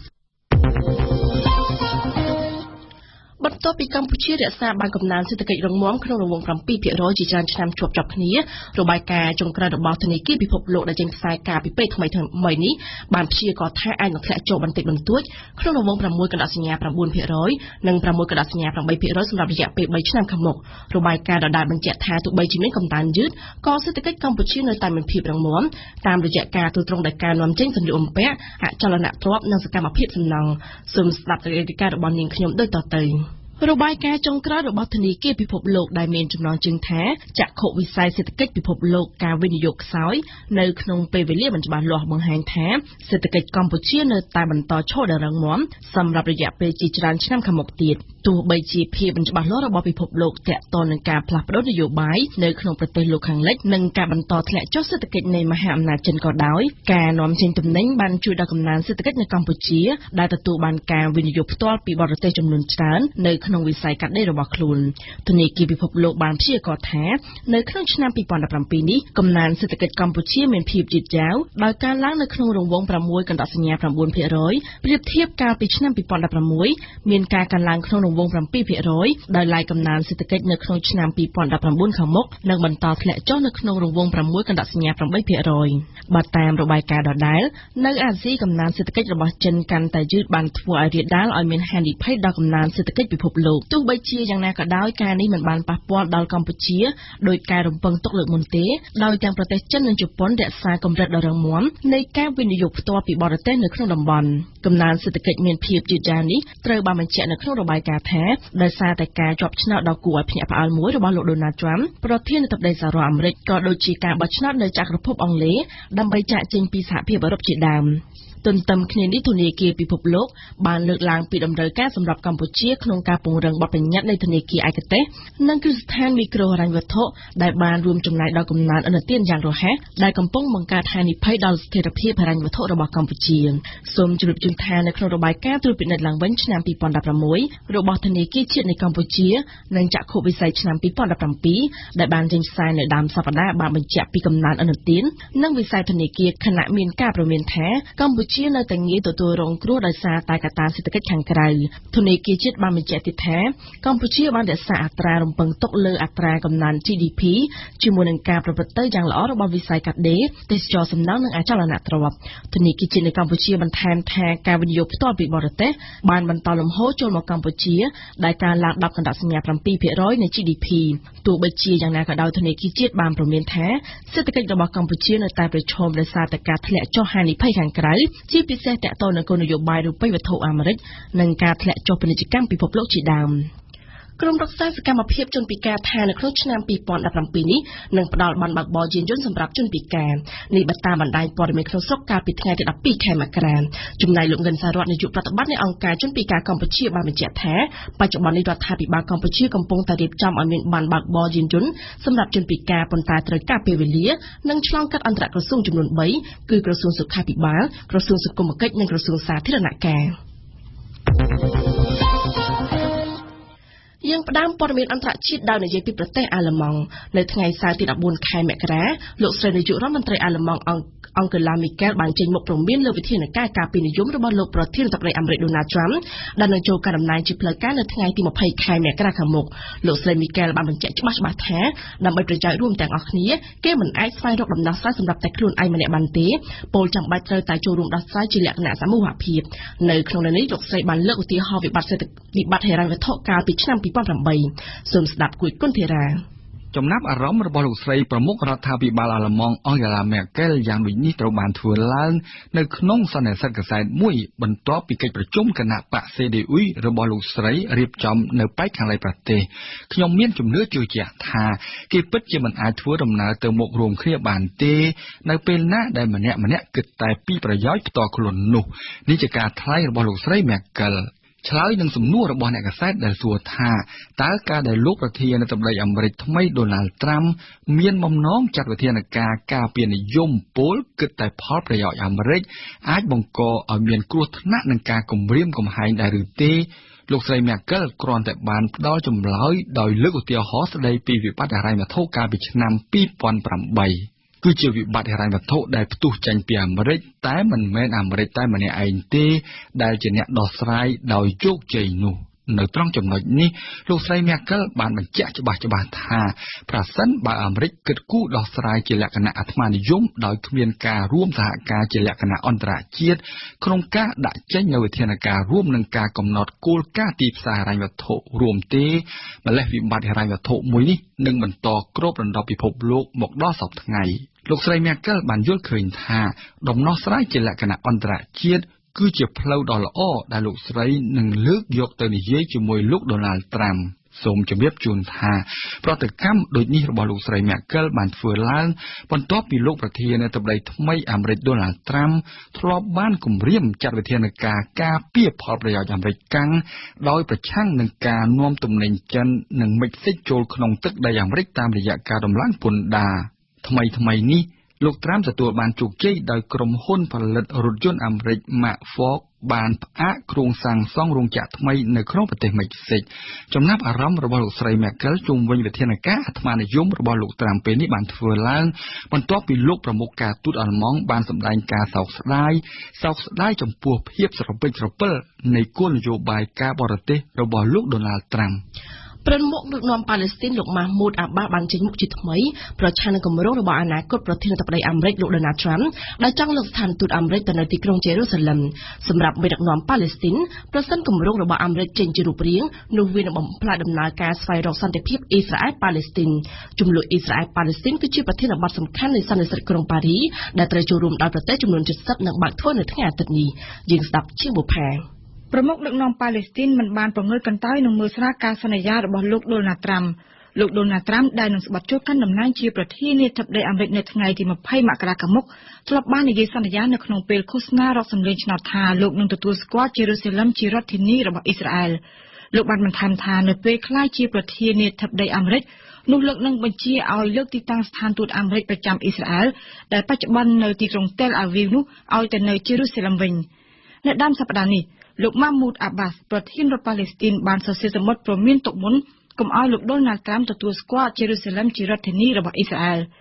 បន្ទាប់ពីកម្ពុជារក្សាបានកំណើនសេដ្ឋកិច្ចរឹងមាំក្នុងរង្វង់bảyភាគរយជាច្រើនឆ្នាំជាប់ជាប់គ្នារបាយការណ៍ចុងក្រោយរបស់ធនាគារពិភពលោកដែលចេញផ្សាយការពីពេលថ្មីថ្មីនេះបានព្យាករណ៍ថាអាចនឹងធ្លាក់ចុះបន្តិចបន្តួចក្នុងរង្វង់៦កណ្ដាប់សញ្ញា៩ភាគរយនិង៦កណ្ដាប់សញ្ញា៨ភាគរយសម្រាប់រយៈពេល៣ឆ្នាំខាងមុខរបាយការណ៍ដដែលបញ្ជាក់ថាទោះបីជាមានកំណើនយឺតក៏សេដ្ឋកិច្ចកម្ពុជានៅតែមានភាពរឹងមាំតាមរយៈការទូតត្រង់ដែលការនាំចេញសម្ភារបំពាក់អចលនទ្រព្យនិងសកម្មភាពសំណង់សូមស្ដាប់សេចក្តីរាយការណ៍របស់នាងខ្ញុំដូចតទៅរបាយការណ៍ចុងក្រោយរបស់ធនាគារពិភពលោកដែលមានចំណងជើងថាចក្ខុវិស័យសេដ្ឋកិច្ចពិភពលោកការវិនិយោគខ្សោយនៅក្នុងពេលវេលាមិនច្បាស់លាស់បង្ហាញថាសេដ្ឋកិច្ចកម្ពុជានៅតែបន្តឈរដ៏រឹងមាំសម្រាប់រយៈពេលជាច្រើនឆ្នាំខាងមុខទៀតទោះបីជាភាពមិនច្បាស់លាស់របស់ពិភពលោកទាក់ទងនឹងការផ្លាស់ប្តូរនយោបាយនៅក្នុងប្រទេសលោកខាងលិចនិងការបន្តធ្លាក់ចុះសេដ្ឋកិច្ចនៃមហាអំណាចចិនក៏ដោយការនាំចេញទំនិញបានជួយដល់កំណើនសេដ្ឋកិច្ចនៅកម្ពុជាដែលទទួលបានការវិនិយោគផ្ទាល់ពីបរទេសចំនួនច្រើននៅក្នុងវិស័យកាត់ដេររបស់ខ្លួនធនាគារពិភពលោកបានព្យាករណ៍ថានៅក្នុងឆ្នាំ២០១៧នេះកំណើនសេដ្ឋកិច្ចកម្ពុជាមានភាពយឺតយ៉ាវដោយការឡើងនៅក្នុងរង្វង់៦កណ្ដាប់សញ្ញា៩ភាគរយប្រៀបធៀបកាលពីឆ្នាំ២០១៦មានការកើនឡើងក្នុងរង្វង់៧ភាគរយដោយឡែកកំណើនសេដ្ឋកិច្ចនៅក្នុងឆ្នាំ២០១៩ខាងមុខនឹងបន្តធ្លាក់ចុះនៅក្នុងរង្វង់៦កណ្ដាប់សញ្ញា៨ភាគរយបើតាមរបាយការណ៍ដដែលនៅអាស៊ីកំណើនសេដ្ឋកិច្ចរបស់ចិនកាន់តែយឺតបានធ្វើឲ្យរាលដាលឲ្យមានហានិភ័យដល់កំណើនសេដ្ឋកិច្ចពិភពលោកទោះបីជាយ៉ាងណាក៏ដោយការនេះមិនបានប៉ះពាល់ដល់កម្ពុជាដោយការរំពឹងទុកលើកមុនទេដោយទាំងប្រទេសចិននិងជប៉ុនរក្សាកម្រិតដ៏រឹងមាំនៃការវិនិយោគផ្ទាល់ពីបរទេសនៅក្នុងតំបន់កំណើនសេដ្ឋកិច្ចមានភាពយឺតយ៉ាវនេះត្រូវបានបញ្ជាក់នៅក្នុងរបាយការណ៍ថាដោយសារតែការជាប់ឆ្នោតដ៏គួរឲ្យភ្ញាក់ផ្អើលមួយរបស់លោក Donald Trump ប្រធានាធិបតីសហរដ្ឋអាមេរិកក៏ដូចជាការបោះឆ្នោតនៅចក្រភពអង់គ្លេសដើម្បីចាកចេញពីសហភាពអឺរ៉ុបជាដើមទន្ទឹមគ្នានេះធនាគារពិភពលោកបានលើកឡើងពីតម្រូវការសម្រាប់កម្ពុជាក្នុងការពង្រឹងបទបញ្ញត្តិនៃធនាគារឯកទេសនិងគ្រឹះស្ថានមីក្រូហិរញ្ញវត្ថុដែលបានរួមចំណែកដល់កំណើនឥណទានយ៉ាងរហ័សដែលកំពុងបង្កើតហានិភ័យដល់ស្ថិរភាពហិរញ្ញវត្ថុរបស់កម្ពុជាសូមជម្រាបជូនថានៅក្នុងរបាយការណ៍ត្រួតពិនិត្យឡើងវិញឆ្នាំ២០១៦របស់ធនាគារជាតិនៃកម្ពុជានិងចក្ខុវិស័យឆ្នាំ២០១៧ដែលបានចេញផ្សាយនៅដើមសប្តាហ៍បានបញ្ជាក់ពីកំណើនឥណទាននិងវិស័យធនាគារខណៈមានការព្រមានថាកម្ពុជាជានៅតែងាយទទួលរងគ្រោះដោយសារតែកត្តាសេដ្ឋកិច្ចខាងក្រៅធនាគារជាតិបានបញ្ជាក់ទៀតថាកម្ពុជាបានរក្សាអត្រារំពឹងទុកលើអត្រាកំណើន G D P ជាមួយនឹងការប្រព្រឹត្តទៅយ៉ាងល្អរបស់វិស័យកាត់ដេរទេសចរណ៍សំណង់និងអចលនទ្រព្យធនាគារជាតិនៅកម្ពុជាបន្ថែមថាការវិនិយោគផ្ទាល់ពីបរទេសបានបន្តលំហូរចូលមកកម្ពុជាដែលការឡើងដប់កណ្ដាប់សញ្ញា seven percent នៃ G D P ទោះបីជាយ៉ាងណាក៏ដោយធនាគារជាតិបានព្រមានថាសេដ្ឋកិច្ចរបស់កម្ពុជានៅតែប្រឈមដោយសារតែការធ្លាក់ចុះហានិភ័យខាងក្រៅជាពិសេសទាក់ទងនឹងគោលនយោបាយរូបិយវត្ថុអាមេរិកនិងការធ្លាក់ចុះពាណិជ្ជកម្មពិភពលោកជាដើមក្រុមរក្សាសកម្មភាពជនពិការថានៅក្នុងឆ្នាំtwo thousand seventeenនេះនឹងផ្ដល់ប័ណ្ណបើកបរយានយន្តសម្រាប់ជនពិការនេះបើតាមបណ្ដាញព័ត៌មានក្នុងស្រុកកាលពីថ្ងៃទីtwelveខែមករាចំណែកលោកងិនសារ៉ាត់នាយកប្រតិបត្តិនៃអង្គការជនពិការកម្ពុជាបានបញ្ជាក់ថាបច្ចុប្បន្ននេះរដ្ឋាភិបាលកម្ពុជាកំពុងតែរៀបចំឲ្យមានប័ណ្ណបើកបរយានយន្តសម្រាប់ជនពិការប៉ុន្តែត្រូវការពេលវេលានិងឆ្លងកាត់អន្តរក្រសួងចំនួនthreeគឺក្រសួងសុខាភិបាលក្រសួងសង្គមគិច្ចនិងក្រសួងសាធារណការយើងផ្ដើមព័ត៌មានអន្តរជាតិដោយនិយាយពីប្រទេសអាល្លឺម៉ង់នៅថ្ងៃសៅរ៍ទីfourteenខែមករាលោកស្រីនាយករដ្ឋមន្ត្រីអាល្លឺម៉ង់អង្គឡាមីកែលបានចេញមុខព្រមានលើវិធានការការពារនិយមរបស់លោកប្រធានាធិបតីអាមេរិកដូណាល់ត្រាំដែលនឹងចូលកាន់តំណែងជាផ្លូវការនៅថ្ងៃទីtwentyខែមករាខាងមុខលោកស្រីមីកែលបានបញ្ជាក់ច្បាស់ច្បាស់ថាដើម្បីប្រយោជន៍រួមទាំងអស់គ្នាគេមិនអាចស្វែងរកដំណោះស្រាយសម្រាប់តែខ្លួនឯងម្នាក់បានទេពលចាំបាច់ត្រូវតែចូលរួមដោះស្រាយជាលក្ខណៈសមូហភាពនៅក្នុងនេះលោកស្រីបានលើកឧទាហរណ៍វិបត្តិសេដ្ឋកិច្ចវិបត្តិហិរញ្ញវត្ថុកាលពីឆ្នាំtwo thousand eightសូមស្ដាប់គួយគុណធីរ៉ាចំណាប់អារម្មណ៍របស់លោកស្រីប្រមុខរដ្ឋាភិបាលអាល្លឺម៉ង់អង្គឡាមេកែលយ៉ាងដូចនេះត្រូវបានធ្វើឡើងនៅក្នុងសន្និសីទកាសែតមួយបន្ទាប់ពីកិច្ចប្រជុំគណៈបក C D U របស់លោកស្រីរៀបចំនៅប៉ែកខាងលិចប្រទេសខ្ញុំមានជំនឿជឿជាក់ថាគេពិតជាមិនអាចធ្វើដំណើរទៅមុខរួមគ្នាបានទេនៅពេលណាដែលម្នាក់ម្នាក់គិតតែពីប្រយោជន៍ផ្ទាល់ខ្លួននោះនេះជាការថ្លែងរបស់លោកស្រីមេកែលឆ្លើយនឹងសំណួររបស់អ្នកកាសែតដែលសួរថាតើការដែលលោកប្រធានាធិបតីអាមេរិកថ្មីដូណាល់ត្រាំមានបំណងចាត់វិធានការការពារនិយមពលគិតតែផលប្រយោជន៍អាមេរិកអាចបង្កឲ្យមានគ្រោះថ្នាក់នឹងការគំរាមកំហែងដែរឬទេលោកស្រីមេកែលគ្រាន់តែបានផ្ដល់ចម្លើយដោយលើកឧទាហរណ៍ស្ដីពីវិបត្តិហិរញ្ញវត្ថុកាលពីឆ្នាំtwo thousand eightគឺជាវិបត្តិហិរញ្ញវត្ថុដែលផ្ទុះចេញពីអាមេរិកតែមិនមែនអាមេរិកតែម្នាក់ឯងទេដែលជាអ្នកដោះស្រាយដោយជោគជ័យនោះនៅត្រង់ចំណុចនេះលោកស្រីមេកែលបានបញ្ជាក់ច្បាស់ច្បាស់ថាប្រសិនបើអាមេរិកគិតគូរដោះស្រាយជាលក្ខណៈអាត្មានិយមដោយគ្មានការរួមសហការជាលក្ខណៈអន្តរជាតិក្នុងការដាក់ចេញនូវវិធានការរួមនឹងការកំណត់គោលការណ៍ទីផ្សារហិរញ្ញវត្ថុរួមទេម្លេះវិបត្តិហិរញ្ញវត្ថុមួយនេះនឹងបន្តគ្របដណ្ដប់ពិភពលោកមកដល់សព្វថ្ងៃលោកស្រីមេកែលបានយល់ឃើញថាដំណោះស្រាយជាលក្ខណៈអន្តរជាតិគឺជាផ្លូវដ៏ល្អដែលលោកស្រីនឹងលើកយកទៅនិយាយជាមួយលោកដូណាល់ត្រាំសូមជម្រាបជូនថាប្រតិកម្មដូចនេះរបស់លោកស្រីមេកែលបានធ្វើឡើងបន្ទាប់ពីលោកប្រធានាធិបតីថ្មីអាមេរិកដូណាល់ត្រាំធ្លាប់បានគម្រាមចាត់វិធានការការពារផលប្រយោជន៍អាមេរិកកាំងដោយប្រឆាំងនឹងការនាំទំនិញចិននិងមិចស៊ិចចូលក្នុងទឹកដីអាមេរិកតាមរយៈការដំឡើងពន្ធដារថ្មីថ្មីនេះលោកត្រាំទទួលបានជោគជ័យដោយក្រុមហ៊ុនផលិតរថយន្តអាមេរិក Mack Ford បានផ្អាកគ្រោងសាងសង់រោងចក្រថ្មីនៅក្នុងប្រទេសមិចស៊ិកចំណាប់អារម្មណ៍របស់លោកស្រីមេកែលជុំវិញវិធានការអាត្មានិយមរបស់លោកត្រាំពេលនេះបានធ្វើឡើងបន្ទាប់ពីលោកប្រមុខការទូតអាល្លឺម៉ង់បានសម្ដែងការសោកស្ដាយសោកស្ដាយចំពោះភាពស្រពេចស្រពិលនៃគោលនយោបាយការបរទេសរបស់លោកដូណាល់ត្រាំប្រមុខដឹកនាំប៉ាឡេស្ទីនលោកម៉ាហ្មូតអាបាសបានចេញមុខជាថ្មីប្រឆាំងនឹងគម្រោងរបស់អនាគតប្រធានាធិបតីអាមេរិកលោកដូណាល់ត្រាំដែលចង់លើកស្ថានទូតអាមេរិកទៅនៅទីក្រុងយេរូសាឡឹមសម្រាប់មេដឹកនាំប៉ាឡេស្ទីនប្រសិនគម្រោងរបស់អាមេរិកចេញជារូបរាងនោះវានឹងបំផ្លាញដំណើរការស្វែងរកសន្តិភាពអ៊ីស្រាអែលប៉ាឡេស្ទីនជំនួយអ៊ីស្រាអែលប៉ាឡេស្ទីនគឺជាប្រធានបទសំខាន់នៃសន្និសីទក្រុងប៉ារីដែលត្រូវចូលរួមដោយប្រទេសចំនួនseventyនឹងបើកធ្វើនៅថ្ងៃអាទិត្យនេះយើងស្ដាប់ជាបុផាប្រមុខដឹកនាំប៉ាឡេស្ទីនមិនបានប្រងើយកន្តើយនឹងមើលស្រាលការសន្យារបស់លោកដូណាល់ត្រាំលោកដូណាល់ត្រាំដែលនឹងស្បត់ចូលកាន់តំណែងជាប្រធានាធិបតីអាមេរិកនៅថ្ងៃទីtwentyមករាខាងមុខធ្លាប់បាននិយាយសន្យានៅក្នុងពេលឃោសនារកសម្លេងឆ្នោតថាលោកនឹងទទួលស្គាល់យេរូសាឡឹមជារដ្ឋធានីរបស់អ៊ីស្រាអែលលោកបានបន្ថែមថានៅពេលក្លាយជាប្រធានាធិបតីអាមេរិកនោះលោកនឹងបញ្ជាឲ្យលើកទីតាំងស្ថានទូតអាមេរិកប្រចាំអ៊ីស្រាអែលដែលបច្ចុប្បន្ននៅទីក្រុង Tel Aviv នោះឲ្យទៅនៅយេរូសាឡឹមវិញនៅដើមសប្តាហ៍នេះលោកម៉ាហ្មូតអាបាសប្រធានរដ្ឋប៉ាឡេស្ទីនបានសរសេរសម្បត្តិព្រមានទុកមុនកុំឲ្យលោកដូណាល់ត្រាំទទួលស្គាល់យេរូសាឡឹមជារដ្ឋធានីរបស់អ៊ីស្រាអែល ពី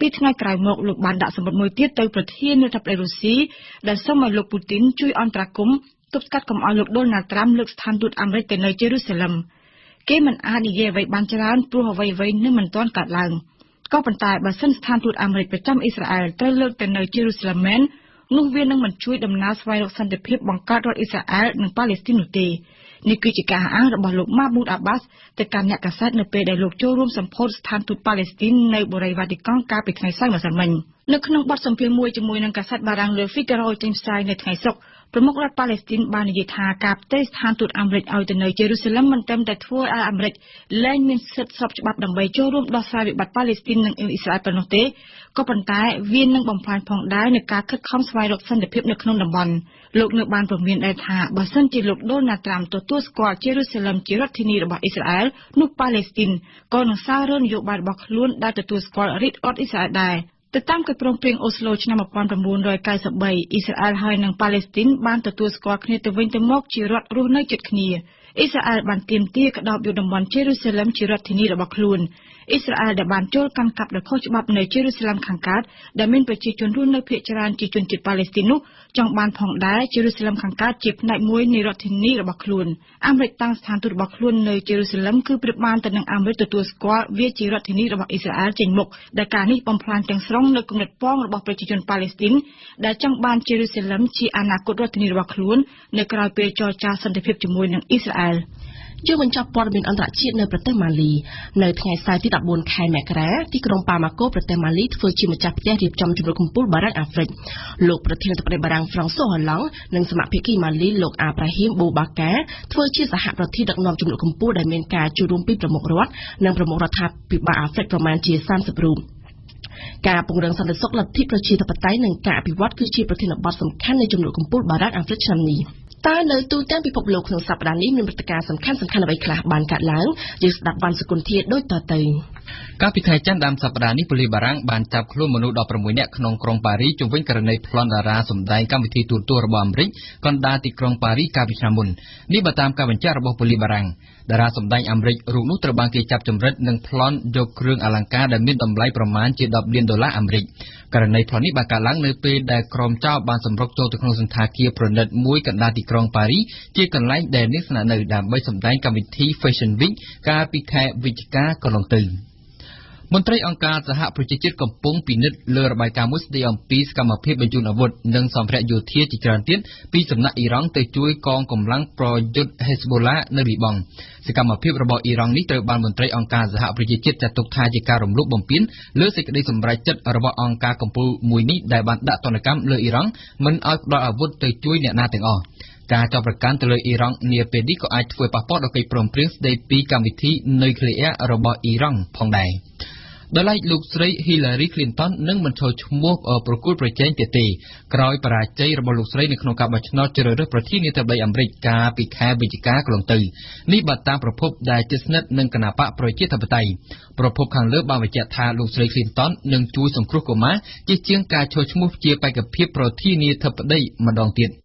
ពីថ្ងៃក្រោយមកលោកបានដាក់សម្បត្តិមួយទៀតទៅប្រធានាធិបតីរុស្ស៊ីដែលសូមឲ្យលោកពូទីនជួយអន្តរាគមន៍ទប់ស្កាត់កុំឲ្យលោកដូណាល់ត្រាំលើកស្ថានទូតអាមេរិកទៅនៅយេរូសាឡឹមគេមិនអាចនិយាយអ្វីបានច្រើនព្រោះអ្វីៗនឹងមិនទាន់កើតឡើងក៏ប៉ុន្តែបើសិនស្ថានទូតអាមេរិកប្រចាំអ៊ីស្រាអែលត្រូវលើកទៅនៅយេរូសាឡឹមមែននោះវានឹងមិនជួយដំណើរស្វែងរកសន្តិភាពបង្កើតរដ្ឋអ៊ីស្រាអែលនិងប៉ាឡេស្ទីននោះទេនេះគឺជាការអះអាងរបស់លោកម៉ាមូដអាបាសទៅកាន់អ្នកកាសែតនៅពេលដែលលោកចូលរួមសម្ពោធស្ថានទូតប៉ាឡេស្ទីននៅបូរីវ៉ាទីកង់កាលពីថ្ងៃសៅរ៍ម្សិលមិញនៅក្នុងបទសម្ភាសន៍មួយជាមួយនឹងកាសែតបារាំង Le Figaro ចេញផ្សាយនៅថ្ងៃសុក្រប្រមុខរដ្ឋប៉ាឡេស្ទីនបាននិយាយថាការផ្ទេរស្ថានទូតអាមេរិកឲ្យទៅនៅយេរូសាឡឹមមិនត្រឹមតែធ្វើឲ្យអាមេរិកលែងមានសិទ្ធិស្របច្បាប់ដើម្បីចូលរួមដោះស្រាយវិបត្តិប៉ាឡេស្ទីននិងអ៊ីស្រាអែលប៉ុណ្ណោះទេក៏ប៉ុន្តែវានឹងបំផ្លាញផងដែរនៃការខិតខំស្វែងរកសន្តិភាពនៅក្នុងតំបន់លោកនៅបានព្រមានដែរថាបើសិនជាលោកដូណាល់ត្រាំទទួលស្គាល់យេរូសាឡឹមជារដ្ឋធានីរបស់អ៊ីស្រាអែលនោះប៉ាឡេស្ទីនក៏នឹងសាររើនយោបាយរបស់ខ្លួនដែលទទួលស្គាល់រាជរដ្ឋអ៊ីស្រាអែលដែរទៅតាមកិច្ចព្រមព្រៀងអូស្ឡូឆ្នាំmột nghìn chín trăm chín mươi baអ៊ីស្រាអែលហើយនិងប៉ាឡេស្ទីនបានទទួលស្គាល់គ្នាទៅវិញទៅមកជារដ្ឋរស់នៅជិតគ្នាអ៊ីស្រាអែលបានទាមទារក្តោបយកតំបន់យេរូសាឡឹមជារដ្ឋធានីរបស់ខ្លួនអ៊ីស្រាអែលដែលបានចូលកាន់កាប់ដោយខុសច្បាប់នៅយេរូសាឡឹមខាងកើតដែលមានប្រជាជនរស់នៅភាគច្រើនជាជនជាតិប៉ាឡេស្ទីននោះចង់បានផងដែរយេរូសាឡឹមខាងកើតជាផ្នែកមួយនៃរដ្ឋធានីរបស់ខ្លួនអាមេរិកតាំងស្ថានទូតរបស់ខ្លួននៅយេរូសាឡឹមគឺប្រៀបបានទៅនឹងអាមេរិកទទួលស្គាល់វាជារដ្ឋធានីរបស់អ៊ីស្រាអែលចេញមុខដែលការនេះបំផ្លាញទាំងស្រុងនៅគំនិតប៉ងរបស់ប្រជាជនប៉ាឡេស្ទីនដែលចង់បានយេរូសាឡឹមជាអនាគតរដ្ឋធានីរបស់ខ្លួននៅក្រៅពេលចរចាសន្តិភាពជាមួយនឹងអ៊ីស្រាអែលយើងបញ្ចប់ព័ត៌មានអន្តរជាតិនៅប្រទេសម៉ាលីនៅថ្ងៃសៅរ៍ទី14ខែមករាទីក្រុងប៉ាម៉ាកូប្រទេសម៉ាលីធ្វើជាម្ចាស់ផ្ទះរៀបចំជំនួបកំពូលបារាំងអាហ្វ្រិកលោកប្រធានាធិបតីបារាំងហ្វ្រង់សូហូឡង់និងសមាភិកីម៉ាលីលោកអាប្រាហ៊ីមបូបាកាធ្វើជាសហប្រធានដឹកនាំជំនួបកំពូលដែលមានការចូលរួមពីប្រមុខរដ្ឋនិងប្រមុខរដ្ឋាភិបាលអាហ្វ្រិកប្រមាណជាសាមសិបរូបការពង្រឹងសន្តិសុខលទ្ធិប្រជាធិបតេយ្យនិងការអភិវឌ្ឍគឺជាប្រធានបទសំខាន់នៃជំនួបកំពូលបារាំងអាហ្វ្រិកឆ្នាំនេះតើនៅទូទាំងពិភពលោកក្នុងសប្តាហ៍នេះមានព្រឹត្តិការណ៍សំខាន់ៗអ្វីខ្លះបានកើតឡើងយើងស្ដាប់វ៉ាន់សុគន្ធាដូចតទៅកាលពីថ្ងៃច័ន្ទដើមសប្តាហ៍នេះប៉ូលីសបារាំងបានចាប់ខ្លួនមនុស្សដប់ប្រាំមួយនាក់ក្នុងក្រុងប៉ារីសជុំវិញករណីប្លន់តារាសម្ដែងកម្មវិធីទូរទស្សន៍របស់អាមេរិកកណ្ដាលទីក្រុងប៉ារីសកាលពីឆ្នាំមុននេះបើតាមការបញ្ជាក់របស់ប៉ូលីសបារាំងតារាសម្ដែងអាមេរិករូបនោះត្រូវបានគេចាប់ចម្រិតនិងប្លន់យកគ្រឿងអលង្ការដែលមានតម្លៃប្រមាណជាដប់លានដុល្លារអាមេរិកករណីប្លន់នេះបានកើតឡើងនៅពេលដែលក្រុមចោរបានសម្រុកចូលទៅក្នុងសន្តាគារប្រណិតមួយកណ្ដាលទីក្រុងប៉ារីសជាកន្លែងដែលនាងស្នាក់នៅដើម្បីសម្ដែងកម្មវិធី Fashion Week កាលពីខែវិច្ឆិកាកន្លងទៅមន្ត្រីអង្គការសហប្រជាជាតិកំពុងពិនិត្យលើរបាយការណ៍មួយស្តីអំពីសកម្មភាពបញ្ជូនអាវុធនិងសម្ភារៈយោធាជាច្រើនទៀតពីសំណាក់អ៊ីរ៉ង់ទៅជួយកងកម្លាំងប្រយុទ្ធ Hezbollah នៅលីបង់សកម្មភាពរបស់អ៊ីរ៉ង់នេះត្រូវបានមន្ត្រីអង្គការសហប្រជាជាតិចាត់ទុកថាជាការរំលោភបំពានលើសេចក្តីសម្រេចចិត្តរបស់អង្គការកំពូលមួយនេះដែលបានដាក់ទណ្ឌកម្មលើអ៊ីរ៉ង់មិនឲ្យផ្ដល់អាវុធទៅជួយអ្នកណាទាំងអស់ការចាប់ប្រកាន់ទៅលើអ៊ីរ៉ង់នាពេលនេះក៏អាចធ្វើប៉ះពាល់ដល់កិច្ចព្រមព្រៀងស្តីពីកម្មវិធីនុយក្លេអ៊ែររបស់អ៊ីរ៉ង់ផងដែរដោយឡែកលោកស្រី Hillary Clinton នឹងមិនចូលឈ្មោះប្រគល់ប្រជែងទៀតទេក្រោយបរាជ័យរបស់លោកស្រីនៅក្នុងការបោះឆ្នោតជ្រើសរើសប្រធានាធិបតីអាមេរិកកាលពីខែវិច្ឆិកាកន្លងទៅនេះបើតាមប្រភពដែលជិតស្និទ្ធនឹងគណបកប្រជាធិបតេយ្យប្រភពខាងលើបានបញ្ជាក់ថាលោកស្រី Clinton នឹងជួយសង្គ្រោះកុមារជាជាងការចូលឈ្មោះជាបេក្ខភាពប្រធានាធិបតីម្ដងទៀត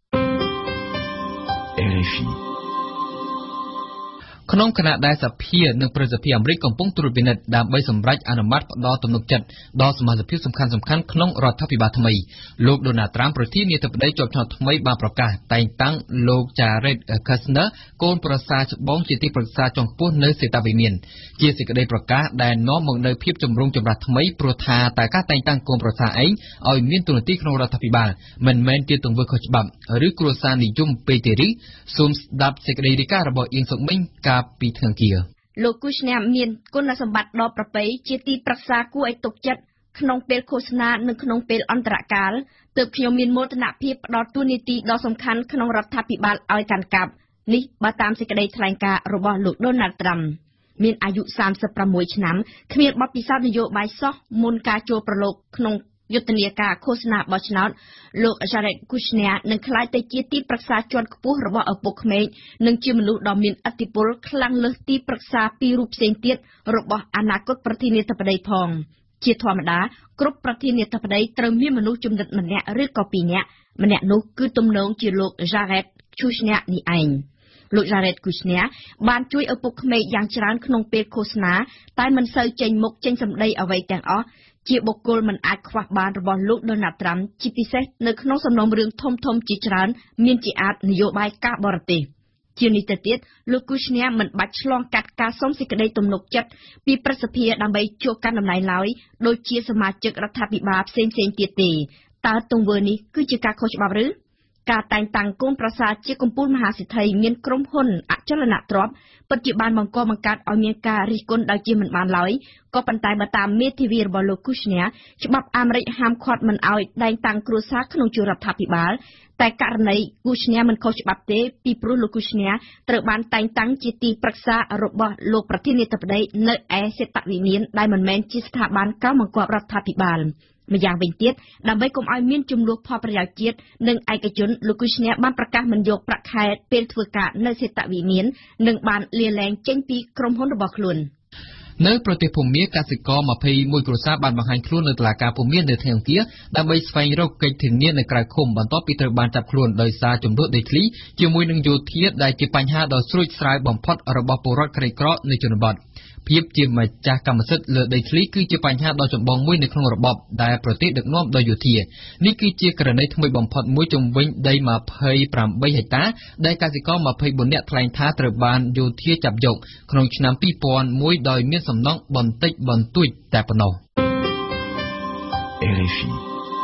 R F Iក្នុងគណៈដែលសភានិងប្រសិទ្ធិអាមេរិកកំពុងត្រួតពិនិត្យដើម្បីសម្រេចអនុម័តផ្ដល់ទំនុកចិត្តដល់សមាជិកសំខាន់ៗក្នុងរដ្ឋាភិបាលថ្មីលោកដូណាល់ត្រាំប្រធានាធិបតីជាប់ឆ្នោតថ្មីបានប្រកាសតែងតាំងលោក Jared Kushner កូនប្រសារច្បងជាទីប្រឹក្សាជាន់ខ្ពស់នៅសេតាវិមានជាសេចក្តីប្រកាសដែលនាំមកនូវភាពចម្រូងចម្រាសថ្មីព្រោះថាតែការតែងតាំងកូនប្រសារឯងឲ្យមានតួនាទីក្នុងរដ្ឋាភិបាលមិនមែនជាទង្វើខុសច្បាប់ឬគ្រួសារនិយមពេកទេឬសូមស្ដាប់សេចក្តីរាយការណ៍របស់អៀងសុកមិញកាលពីថ្ងៃគៀលោកគូឈ្នះមានគុណសម្បត្តិដ៏ប្រពៃជាទីប្រឹក្សាគួរឲ្យទុកចិត្តក្នុងពេលឃោសនានិងក្នុងពេលអន្តរកាលទើបខ្ញុំមានមោទនភាពផ្ដល់តួនាទីដ៏សំខាន់ក្នុងរដ្ឋាភិបាលឲ្យកាន់កាប់នេះបើតាមសេចក្តីថ្លែងការណ៍របស់លោកដូណាល់ត្រាំមានអាយុសាមសិបប្រាំមួយឆ្នាំគ្មានបទពិសោធន៍នយោបាយសោះមុនការចូលប្រឡូកក្នុងយុទ្ធនាការឃោសនាបោះឆ្នោតលោក Jared Kushner នឹងក្លាយទៅជាទីប្រឹក្សាជាន់ខ្ពស់របស់ឪពុកក្មេកនិងជាមនុស្សដ៏មានឥទ្ធិពលខ្លាំងលើសទីប្រឹក្សាពីររូបផ្សេងទៀតរបស់អនាគតប្រធានាធិបតីផងជាធម្មតាគ្រប់ប្រធានាធិបតីត្រូវមានមនុស្សចំណិតម្នាក់ឬក៏ពីរនាក់ម្នាក់នោះគឺទំនងជាលោក Jared Kushner នេះឯងលោក Jared Kushner បានជួយឪពុកក្មេកយ៉ាងច្រើនក្នុងពេលឃោសនាតែមិនសូវចេញមុខចេញសម្ដីអ្វីទាំងអស់ជាបុគ្គលមិនអាចខ្វះបានរបស់លោកដូណាល់ត្រាំជាពិសេសនៅក្នុងសំណុំរឿងធំធំជាច្រើនមានជាអាចនយោបាយការបរទេសជានេះទៅទៀតលោកគូស្នែមិនបាច់ឆ្លងកាត់ការសុំសេចក្តីទំនុកចិត្តពីប្រសិទ្ធភាពដើម្បីជួបកាន់តំណែងឡើយដូចជាសមាជិករដ្ឋាភិបាលផ្សេងៗទៀតទេតើទង្វើនេះគឺជាការខុសច្បាប់ឬការតែងតាំងកូនប្រសារជាកំពូលមហាសេដ្ឋីមានក្រុមហ៊ុនអចលនទ្រព្យពិតជាបានបង្កបង្កើតឲ្យមានការរិះគន់ដោយជាមិនបានឡើយក៏ប៉ុន្តែបើតាមមេធាវីរបស់លោកគូស្នែច្បាប់អាមេរិកហាមឃាត់មិនឲ្យតែងតាំងគ្រួសារក្នុងជួររដ្ឋាភិបាលតែករណីគូស្នែមិនខុសច្បាប់ទេពីព្រោះលោកគូស្នែត្រូវបានតែងតាំងជាទីប្រឹក្សារបស់លោកប្រធានាធិបតីនៅឯសេតវិមានដែលមិនមែនជាស្ថាប័នក្រៅបង្គាប់រដ្ឋាភិបាលម្យ៉ាងវិញទៀតដើម្បីកុំឲ្យមានចំនួនផលប្រយោជន៍ជាតិនិងឯកជនលោកគូស្នែបានប្រកាសមិនយកប្រាក់ខែពេលធ្វើការនៅសេតវិមាននិងបានលាលែងចេញពីក្រុមហ៊ុនរបស់ខ្លួននៅប្រទេសភូមាកសិករยี่สิบเอ็ดគ្រួសារបានបង្ហាញខ្លួននៅតុលាការភូមានៅថ្ងៃអង្គារដើម្បីស្វែងរកកិច្ចធានានៅក្រៅឃុំបន្ទាប់ពីត្រូវបានចាប់ខ្លួនដោយសារចំនួនដីធ្លីជាមួយនឹងយោធាដែលជាបញ្ហាដ៏ស្រួចស្រាវបំផុតរបស់ពលរដ្ឋក្រីក្រនៅជនបទភាពជាម្ចាស់កម្មសិទ្ធិលើដីធ្លីគឺជាបញ្ហាដ៏ចម្បងមួយនៅក្នុងរបបដែលប្រទេសដឹកនាំដោយយោធានេះគឺជាករណីថ្មីបំផុតមួយជំវិញដីยี่สิบแปดហិកតាដែលកសិករยี่สิบสี่នាក់ថ្លែងថាត្រូវបានយោធាចាប់យកក្នុងឆ្នាំtwo thousand oneដោយមានសំណងបន្តិចបន្តួចតែប៉ុណ្ណោះ R F I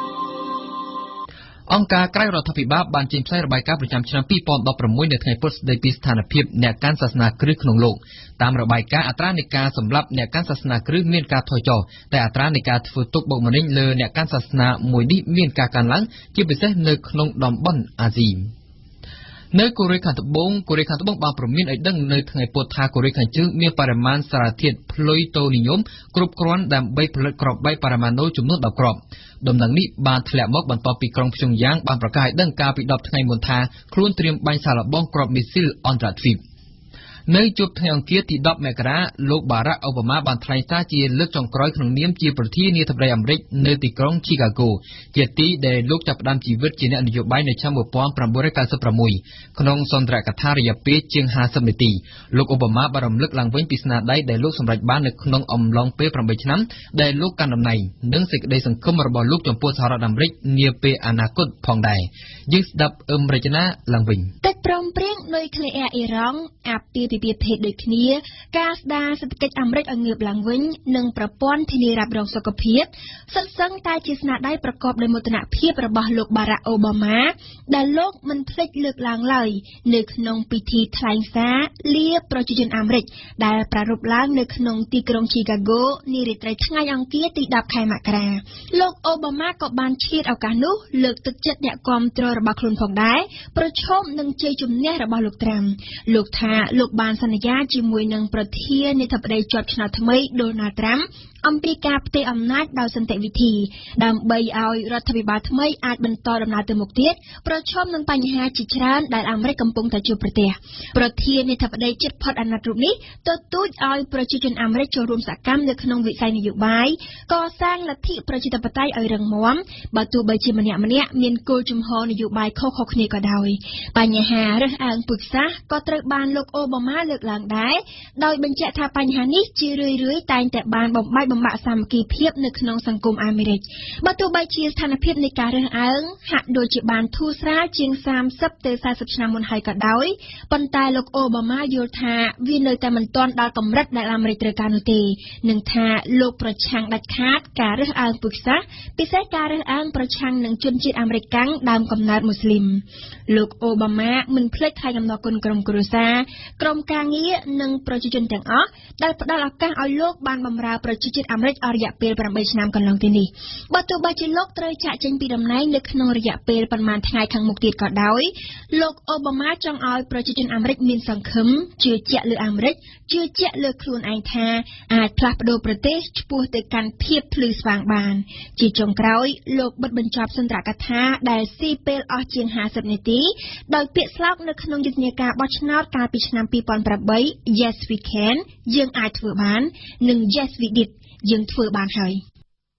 អង្គការក្រៅរដ្ឋាភិបាលបានចេញផ្សាយរបាយការណ៍ប្រចាំឆ្នាំtwo thousand sixteenនៅថ្ងៃពុធស្ដីពីស្ថានភាពអ្នកកាន់សាសនាគ្រឹះក្នុងលោកតាមរបាយការណ៍អត្រានៃការសម្លាប់អ្នកកាន់សាសនាគ្រឹះមានការថយចុះតែអត្រានៃការធ្វើទុកបុកម្នេញលើអ្នកកាន់សាសនាមួយនេះមានការកើនឡើងជាពិសេសនៅក្នុងតំបន់អាស៊ីនៅកូរ៉េខាងត្បូងកូរ៉េខាងត្បូងបានព្រមានឲ្យដឹងនៅថ្ងៃពុធថាកូរ៉េខាងជើងមានបរិមាណសារធាតុផ្លុយតូនីញ៉ូមគ្រប់គ្រាន់ដើម្បីផលិតគ្រាប់បែកបរមាណូចំនួនtenគ្រាប់ដំណឹងនេះបានធ្លាក់មកបន្ទាប់ពីក្រុងព្យុងយ៉ាងបានប្រកាសឲ្យដឹងកាលពីtenថ្ងៃមុនថាខ្លួនត្រៀមបាញ់សាកល្បងគ្រាប់មីស៊ីលអន្តរទ្វីបនៅជួបថ្ងៃអង្គារទីtenមករាលោកបារ៉ាក់អូបាម៉ាបានថ្លែងសារជាលើកចុងក្រោយក្នុងនាមជាប្រធានាធិបតីអាមេរិកនៅទីក្រុង Chicago ជាទីដែលលោកចាប់ផ្ដើមជីវិតជាអ្នកនយោបាយនៅឆ្នាំnineteen ninety-sixក្នុងសន្ទរកថារយៈពេលជាងfiftyនាទីលោកអូបាម៉ាបានរំលឹកឡើងវិញពីស្នាដៃដែលលោកសម្រេចបាននៅក្នុងអំឡុងពេលeightឆ្នាំដែលលោកកាន់តំណែងនិងសេចក្តីសង្ឃឹមរបស់លោកចំពោះសហរដ្ឋអាមេរិកនាពេលអនាគតផងដែរយើងស្ដាប់អឹមរចនាឡើងវិញកិច្ចព្រមព្រៀងនុយក្លេអ៊ែរអ៊ីរ៉ង់អាពាហ៍ពិពាហ៍ភេទដូចគ្នាការស្ដារសេដ្ឋកិច្ចអាមេរិកឲ្យងើបឡើងវិញនិងប្រព័ន្ធធានារ៉ាប់រងសុខភាពសិតសឹងតែជាស្នាដៃប្រកបដោយមោទនភាពរបស់លោកបារ៉ាក់អូបាម៉ាដែលលោកមិនភ្លេចលើកឡើងឡើយនៅក្នុងពិធីថ្លែងសារលាប្រជាជនអាមេរិកដែលប្រារព្ធឡើងនៅក្នុងទីក្រុង Chicago នារាត្រីថ្ងៃអង្គារទីtenខែមករាលោកអូបាម៉ាក៏បានឆ្លៀតឱកាសនោះលើកទឹកចិត្តអ្នកគាំទ្ររបស់ខ្លួនផងដែរប្រឈមនឹងជ័យជំនះរបស់លោកត្រាំលោកថាលោកបានសន្យាជាមួយនឹងប្រធានាធិបតីជាប់ឆ្នោតថ្មីដូណាល់ត្រាំអំពីការផ្ទេរអំណាចដោយសន្តិវិធីដើម្បីឲ្យរដ្ឋាភិបាលថ្មីអាចបន្តដំណើរទៅមុខទៀតប្រឈមនឹងបញ្ហាជាច្រើនដែលអាមេរិកកំពុងតែជួបប្រទះប្រធានាធិបតីជិតផុតអាណត្តិរូបនេះទទូចឲ្យប្រជាជនអាមេរិកចូលរួមសកម្មនៅក្នុងវិស័យនយោបាយកសាងលទ្ធិប្រជាធិបតេយ្យឲ្យរឹងមាំបើទោះបីជាម្នាក់ម្នាក់មានគោលជំហរនយោបាយខុសៗគ្នាក៏ដោយបញ្ហារើសអើងពូជសាសន៍ក៏ត្រូវបានលោកអូបាម៉ាលើកឡើងដែរដោយបញ្ជាក់ថាបញ្ហានេះជារឿយៗតែងតែបានបំបែកបំបាក់សាមគ្គីភាពនៅក្នុងសង្គមអាមេរិកបើទោះបីជាស្ថានភាពនៃការរើសអើងហាក់ដូចជាបានធូរស្រាលជាងthirtyទៅfortyឆ្នាំមុនហើយក៏ដោយប៉ុន្តែលោកអូបាម៉ាយល់ថាវានៅតែមិនទាន់ដល់កម្រិតដែលអាមេរិកត្រូវការនោះទេនិងថាលោកប្រឆាំងដាច់ខាតការរើសអើងពូជសាសន៍ពិសេសការរើសអើងប្រឆាំងនឹងជនជាតិអាមេរិកកាំងដើមកំណើតមូស្លីមលោកអូបាម៉ាមិនភ្លេចថ្លែងអំណរគុណក្រុមគ្រួសារក្រុមការងារនិងប្រជាជនទាំងអស់ដែលផ្ដល់ឱកាសឲ្យលោកបានបម្រើប្រជាជាតិអាមេរិកអស់រយៈពេលeightឆ្នាំកន្លងទៅនេះបើទោះបីជាលោកត្រូវចាកចេញពីតំណែងនៅក្នុងរយៈពេលប៉ុន្មានថ្ងៃខាងមុខទៀតក៏ដោយលោកអូបាម៉ាចង់ឲ្យប្រជាជនអាមេរិកមានសង្ឃឹមជឿជាក់លើអាមេរិកជឿជាក់លើខ្លួនឯងថាអាចផ្លាស់ប្ដូរប្រទេសឆ្ពោះទៅកាន់ភាពភ្លឺស្វាងបានជាចុងក្រោយលោកបិទបញ្ចប់សន្ទរកថាដែលស៊ីពេលអស់ជាងfiftyនាទីដោយពាក្យស្លោកនៅក្នុងយុទ្ធនាការបោះឆ្នោតកាលពីឆ្នាំtwo thousand eight Yes we can យើងអាចធ្វើបាននិង Yes we did យើងធ្វើបានហើយ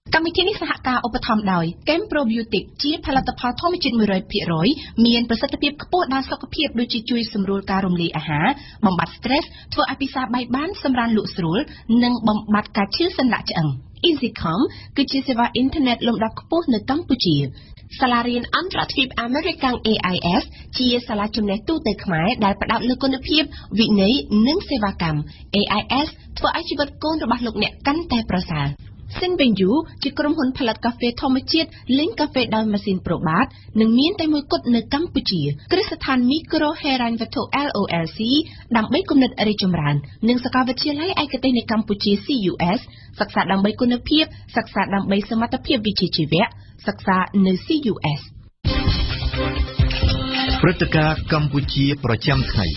កម្មវិធីនេះសហការឧបត្ថម្ភដោយ Game Probiotic ជាផលិតផលធម្មជាតិ one hundred percent មានប្រសិទ្ធភាពខ្ពស់ដល់សុខភាពដូចជាជួយសម្រួលការរំលាយអាហារបំបាត់ stress ធ្វើឲ្យពិសាបាយបានសម្រានលក់ស្រួលនិងបំបាត់ការឈឺសន្លាក់ឆ្អឹង EasyCom គឺជាសេវាអ៊ីនធឺណិតលំដាប់ខ្ពស់នៅកម្ពុជាសាលារៀនអន្តរជាតិអាមេរិក A I S ជាសាលាជំនះទូទៅខ្មែរដែលផ្ដោតលើគុណភាពវិន័យនិងសេវាកម្ម A I S ធ្វើឲ្យជីវិតកូនរបស់លោកអ្នកកាន់តែប្រសើរ Sinvenju ជាក្រុមហ៊ុនផលិតកាហ្វេធម្មជាតិលេងកាហ្វេដោយម៉ាស៊ីនប្រូបាតនិងមានតែមួយគត់នៅកម្ពុជាគ្រឹះស្ថានមីក្រូហេរ៉ាញ់វត្ថុ L O L C ដើម្បីគំនិតរីកចម្រើននិងសាកលវិទ្យាល័យឯកទេសនៅកម្ពុជា C U S សិក្សាដើម្បីគុណភាពសិក្សាដើម្បីសមត្ថភាពវិជ្ជាជីវៈសិក្សានៅ C U S ព្រឹត្តិការណ៍កម្ពុជាប្រចាំថ្ងៃ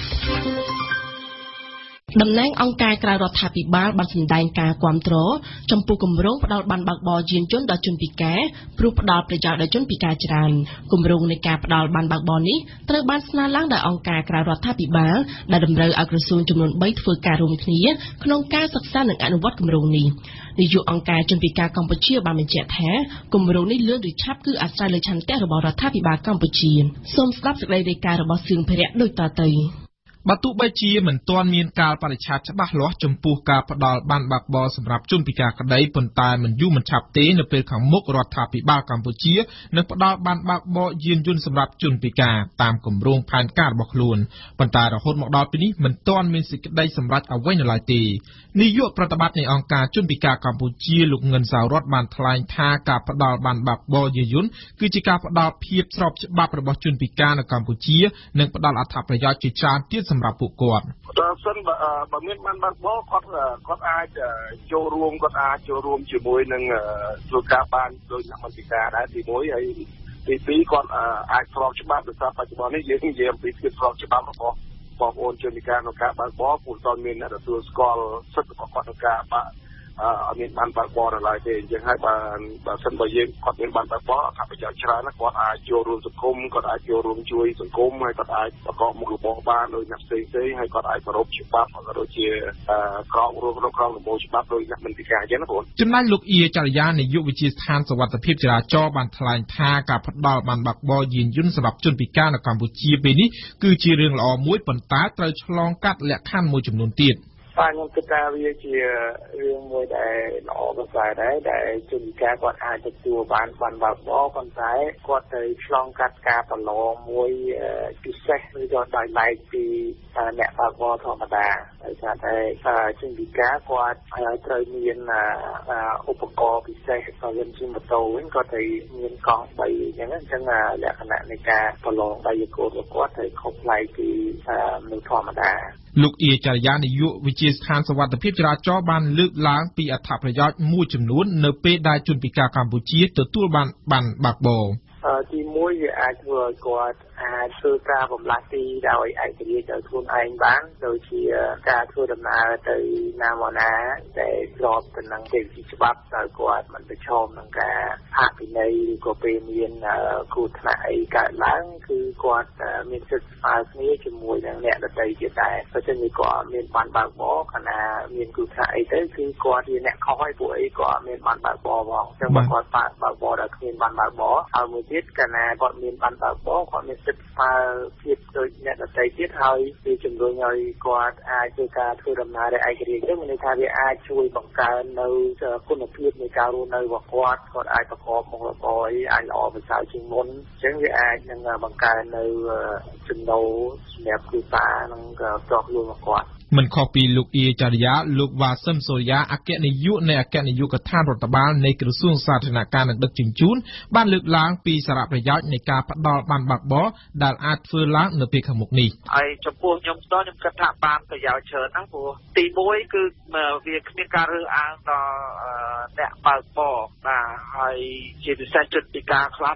តំណាងអង្គការក្រៅរដ្ឋាភិបាលបានសម្ដែងការគាំទ្រចំពោះគម្រោងផ្ដល់បានបើកបរយានយន្តដល់ជនពិការព្រោះផ្ដល់ប្រយោជន៍ដល់ជនពិការច្រើនគម្រោងនៃការផ្ដល់បានបើកបរនេះត្រូវបានស្នើឡើងដោយអង្គការក្រៅរដ្ឋាភិបាលដែលតម្រូវឲ្យក្រសួងចំនួនthreeធ្វើការរួមគ្នាក្នុងការសិក្សានិងអនុវត្តគម្រោងនេះនាយកអង្គការជនពិការកម្ពុជាបានបញ្ជាក់ថាគម្រោងនេះលឿនឬឆាប់គឺអាស្រ័យលើឆន្ទៈរបស់រដ្ឋាភិបាលកម្ពុជាសូមស្ដាប់សេចក្តីរាយការណ៍របស់សឿងភរិយដូចតទៅបើទោះបីជាមិនទាន់មានការបរិច្ឆេទច្បាស់លាស់ចំពោះការផ្ដល់បានបើកបរសម្រាប់ជនពិការក្តីប៉ុន្តែមិនយូរមិនឆាប់ទេនៅពេលខាងមុខរដ្ឋាភិបាលកម្ពុជានឹងផ្ដល់បានបើកបរយានយន្តសម្រាប់ជនពិការតាមគម្រោងផែនការរបស់ខ្លួនប៉ុន្តែរហូតមកដល់ពេលនេះមិនទាន់មានសេចក្តីសម្រេចអ្វីនៅឡើយទេនាយកប្រតិបត្តិនៃអង្គការជនពិការកម្ពុជាលោកងិនសៅរតបានថ្លែងថាការផ្ដល់បានបើកបរយានយន្តគឺជាការផ្ដល់ភាពស្របច្បាប់របស់ជនពិការនៅកម្ពុជានិងផ្ដល់អត្ថប្រយោជន៍ជាច្រើនទៀតសម្រាប់ពួកគាត់បើសិនបើមានបានបើកបរគាត់គាត់អាចចូលរួមគាត់អាចចូលរួមជាមួយនឹងធ្វើការបានដោយអ្នកមិនពិការដែរទីមួយហើយទីពីរគាត់អាចស្របច្បាប់ដោយសារបច្ចុប្បន្ននេះយើងនិយាយអំពីភាពស្របច្បាប់របស់បងប្អូនជនពិការក្នុងការបើកបរពួកគាត់មានអ្នកទទួលស្គាល់សិទ្ធិរបស់គាត់ក្នុងការបើកអត់មានបានបើកបរនៅឡើយទេអញ្ចឹងហើយបើបើសិនបើយើងគាត់មានបានបើកបរថាប្រយោជន៍ច្រើនណាស់គាត់អាចចូលរួមសង្គមគាត់អាចចូលរួមជួយសង្គមហើយគាត់អាចប្រកបមុខរបរបានដោយអ្នកផ្សេងផ្សេងហើយគាត់អាចគោរពច្បាប់ក៏ដូចជាក្រមរួមក្នុងក្រមដំបូលច្បាប់ដោយអ្នកមិនពិការអញ្ចឹងណាបងចំណែកលោកអ៊ីចរិយានាយកវិទ្យាស្ថានសុវត្ថិភាពចរាចរណ៍បានថ្លែងថាការផ្ដល់បានបើកបរយានយន្តសម្រាប់ជនពិការនៅកម្ពុជាពេលនេះគឺជារឿងល្អមួយប៉ុន្តែត្រូវឆ្លងកាត់លក្ខខណ្ឌមួយចំនួនទៀតបាទខ្ញុំគិតថាវាជារឿងមួយដែលល្អប្រសើរដែរដែលជនពិការគាត់អាចទទួលបានបានបើកបរប៉ុន្តែគាត់ត្រូវឆ្លងកាត់ការប្រឡងមួយពិសេសឬក៏ដោយឡែកពីអ្នកបើកបរធម្មតាដោយសារតែជនពិការគាត់ត្រូវមានឧបករណ៍ពិសេសបើវិញជាម៉ូតូវិញគាត់ត្រូវមានកង់threeអញ្ចឹងអញ្ចឹងលក្ខណៈនៃការប្រឡងដៃគោលរបស់គាត់ត្រូវខុសប្លែកពីមនុស្សធម្មតាលោកអ៊ីចរិយានាយកវិទ្យាស្ថានសុវត្ថិភាពចរាចរណ៍បានលើកឡើងពីអត្ថប្រយោជន៍មួយចំនួននៅពេលដែលជនពិការកម្ពុជាទទួលបានបានបើកបរទីមួយវាអាចធ្វើឲ្យគាត់អាចធ្វើការបំលាស់ទីដោយឯករាជ្យដោយខ្លួនឯងបានដូចជាការធ្វើដំណើរទៅណាមកណាដែលស្របទៅនឹងទេវច្បាប់ដោយគាត់មិនប្រឈមនឹងការអភិន័យឬក៏ពេលមានគ្រោះថ្នាក់អីកើតឡើងគឺគាត់មានសិទ្ធិស្មើគ្នាជាមួយនឹងអ្នកដទៃទៀតដែរបើមិនគឺគាត់មានបានបើកបរខណៈមានគ្រោះថ្នាក់អីទៅគឺគាត់ជាអ្នកខុសហើយពួកអីគាត់មានបានបើកបរផងអញ្ចឹងបើគាត់បើកបរដល់គ្មានបានបើកបរហើយមួយទៀតកាលណាគាត់មានបានបើកបរគាត់មានសិទ្ធិស្មើភាពដូចអ្នកដទៃទៀតហើយវាជំរុញឲ្យគាត់អាចធ្វើការធ្វើដំណើរដោយឯករាជ្យទៅមានន័យថាវាអាចជួយបង្កើននៅគុណភាពនៃការរស់នៅរបស់គាត់គាត់អាចប្រកបមុខរបរអីអាចល្អប្រសើរជាងមុនអញ្ចឹងវាអាចនឹងបង្កើននៅចំណូលសម្រាប់គ្រួសារនិងផ្ទាល់ខ្លួនរបស់គាត់មិនខុសពីលោកអ៊ីចរិយាលោកវ៉ាសឹមសូរិយាអគ្គនាយកនៃអគ្គនាយកដ្ឋានរដ្ឋបាលនៃក្រសួងសាធារណការនិងដឹកជញ្ជូនបានលើកឡើងពីសារៈប្រយោជន៍នៃការផ្ដល់បានបើកបរដែលអាចធ្វើឡើងនៅពេលខាងមុខនេះហើយចំពោះខ្ញុំផ្ទាល់ខ្ញុំគិតថាបានប្រយោជន៍ច្រើនណាស់ព្រោះទីមួយគឺវាគ្មានការរើសអើងដល់អ្នកបើកបរបាទហើយជាពិសេសជនពិការខ្លះព្រោះ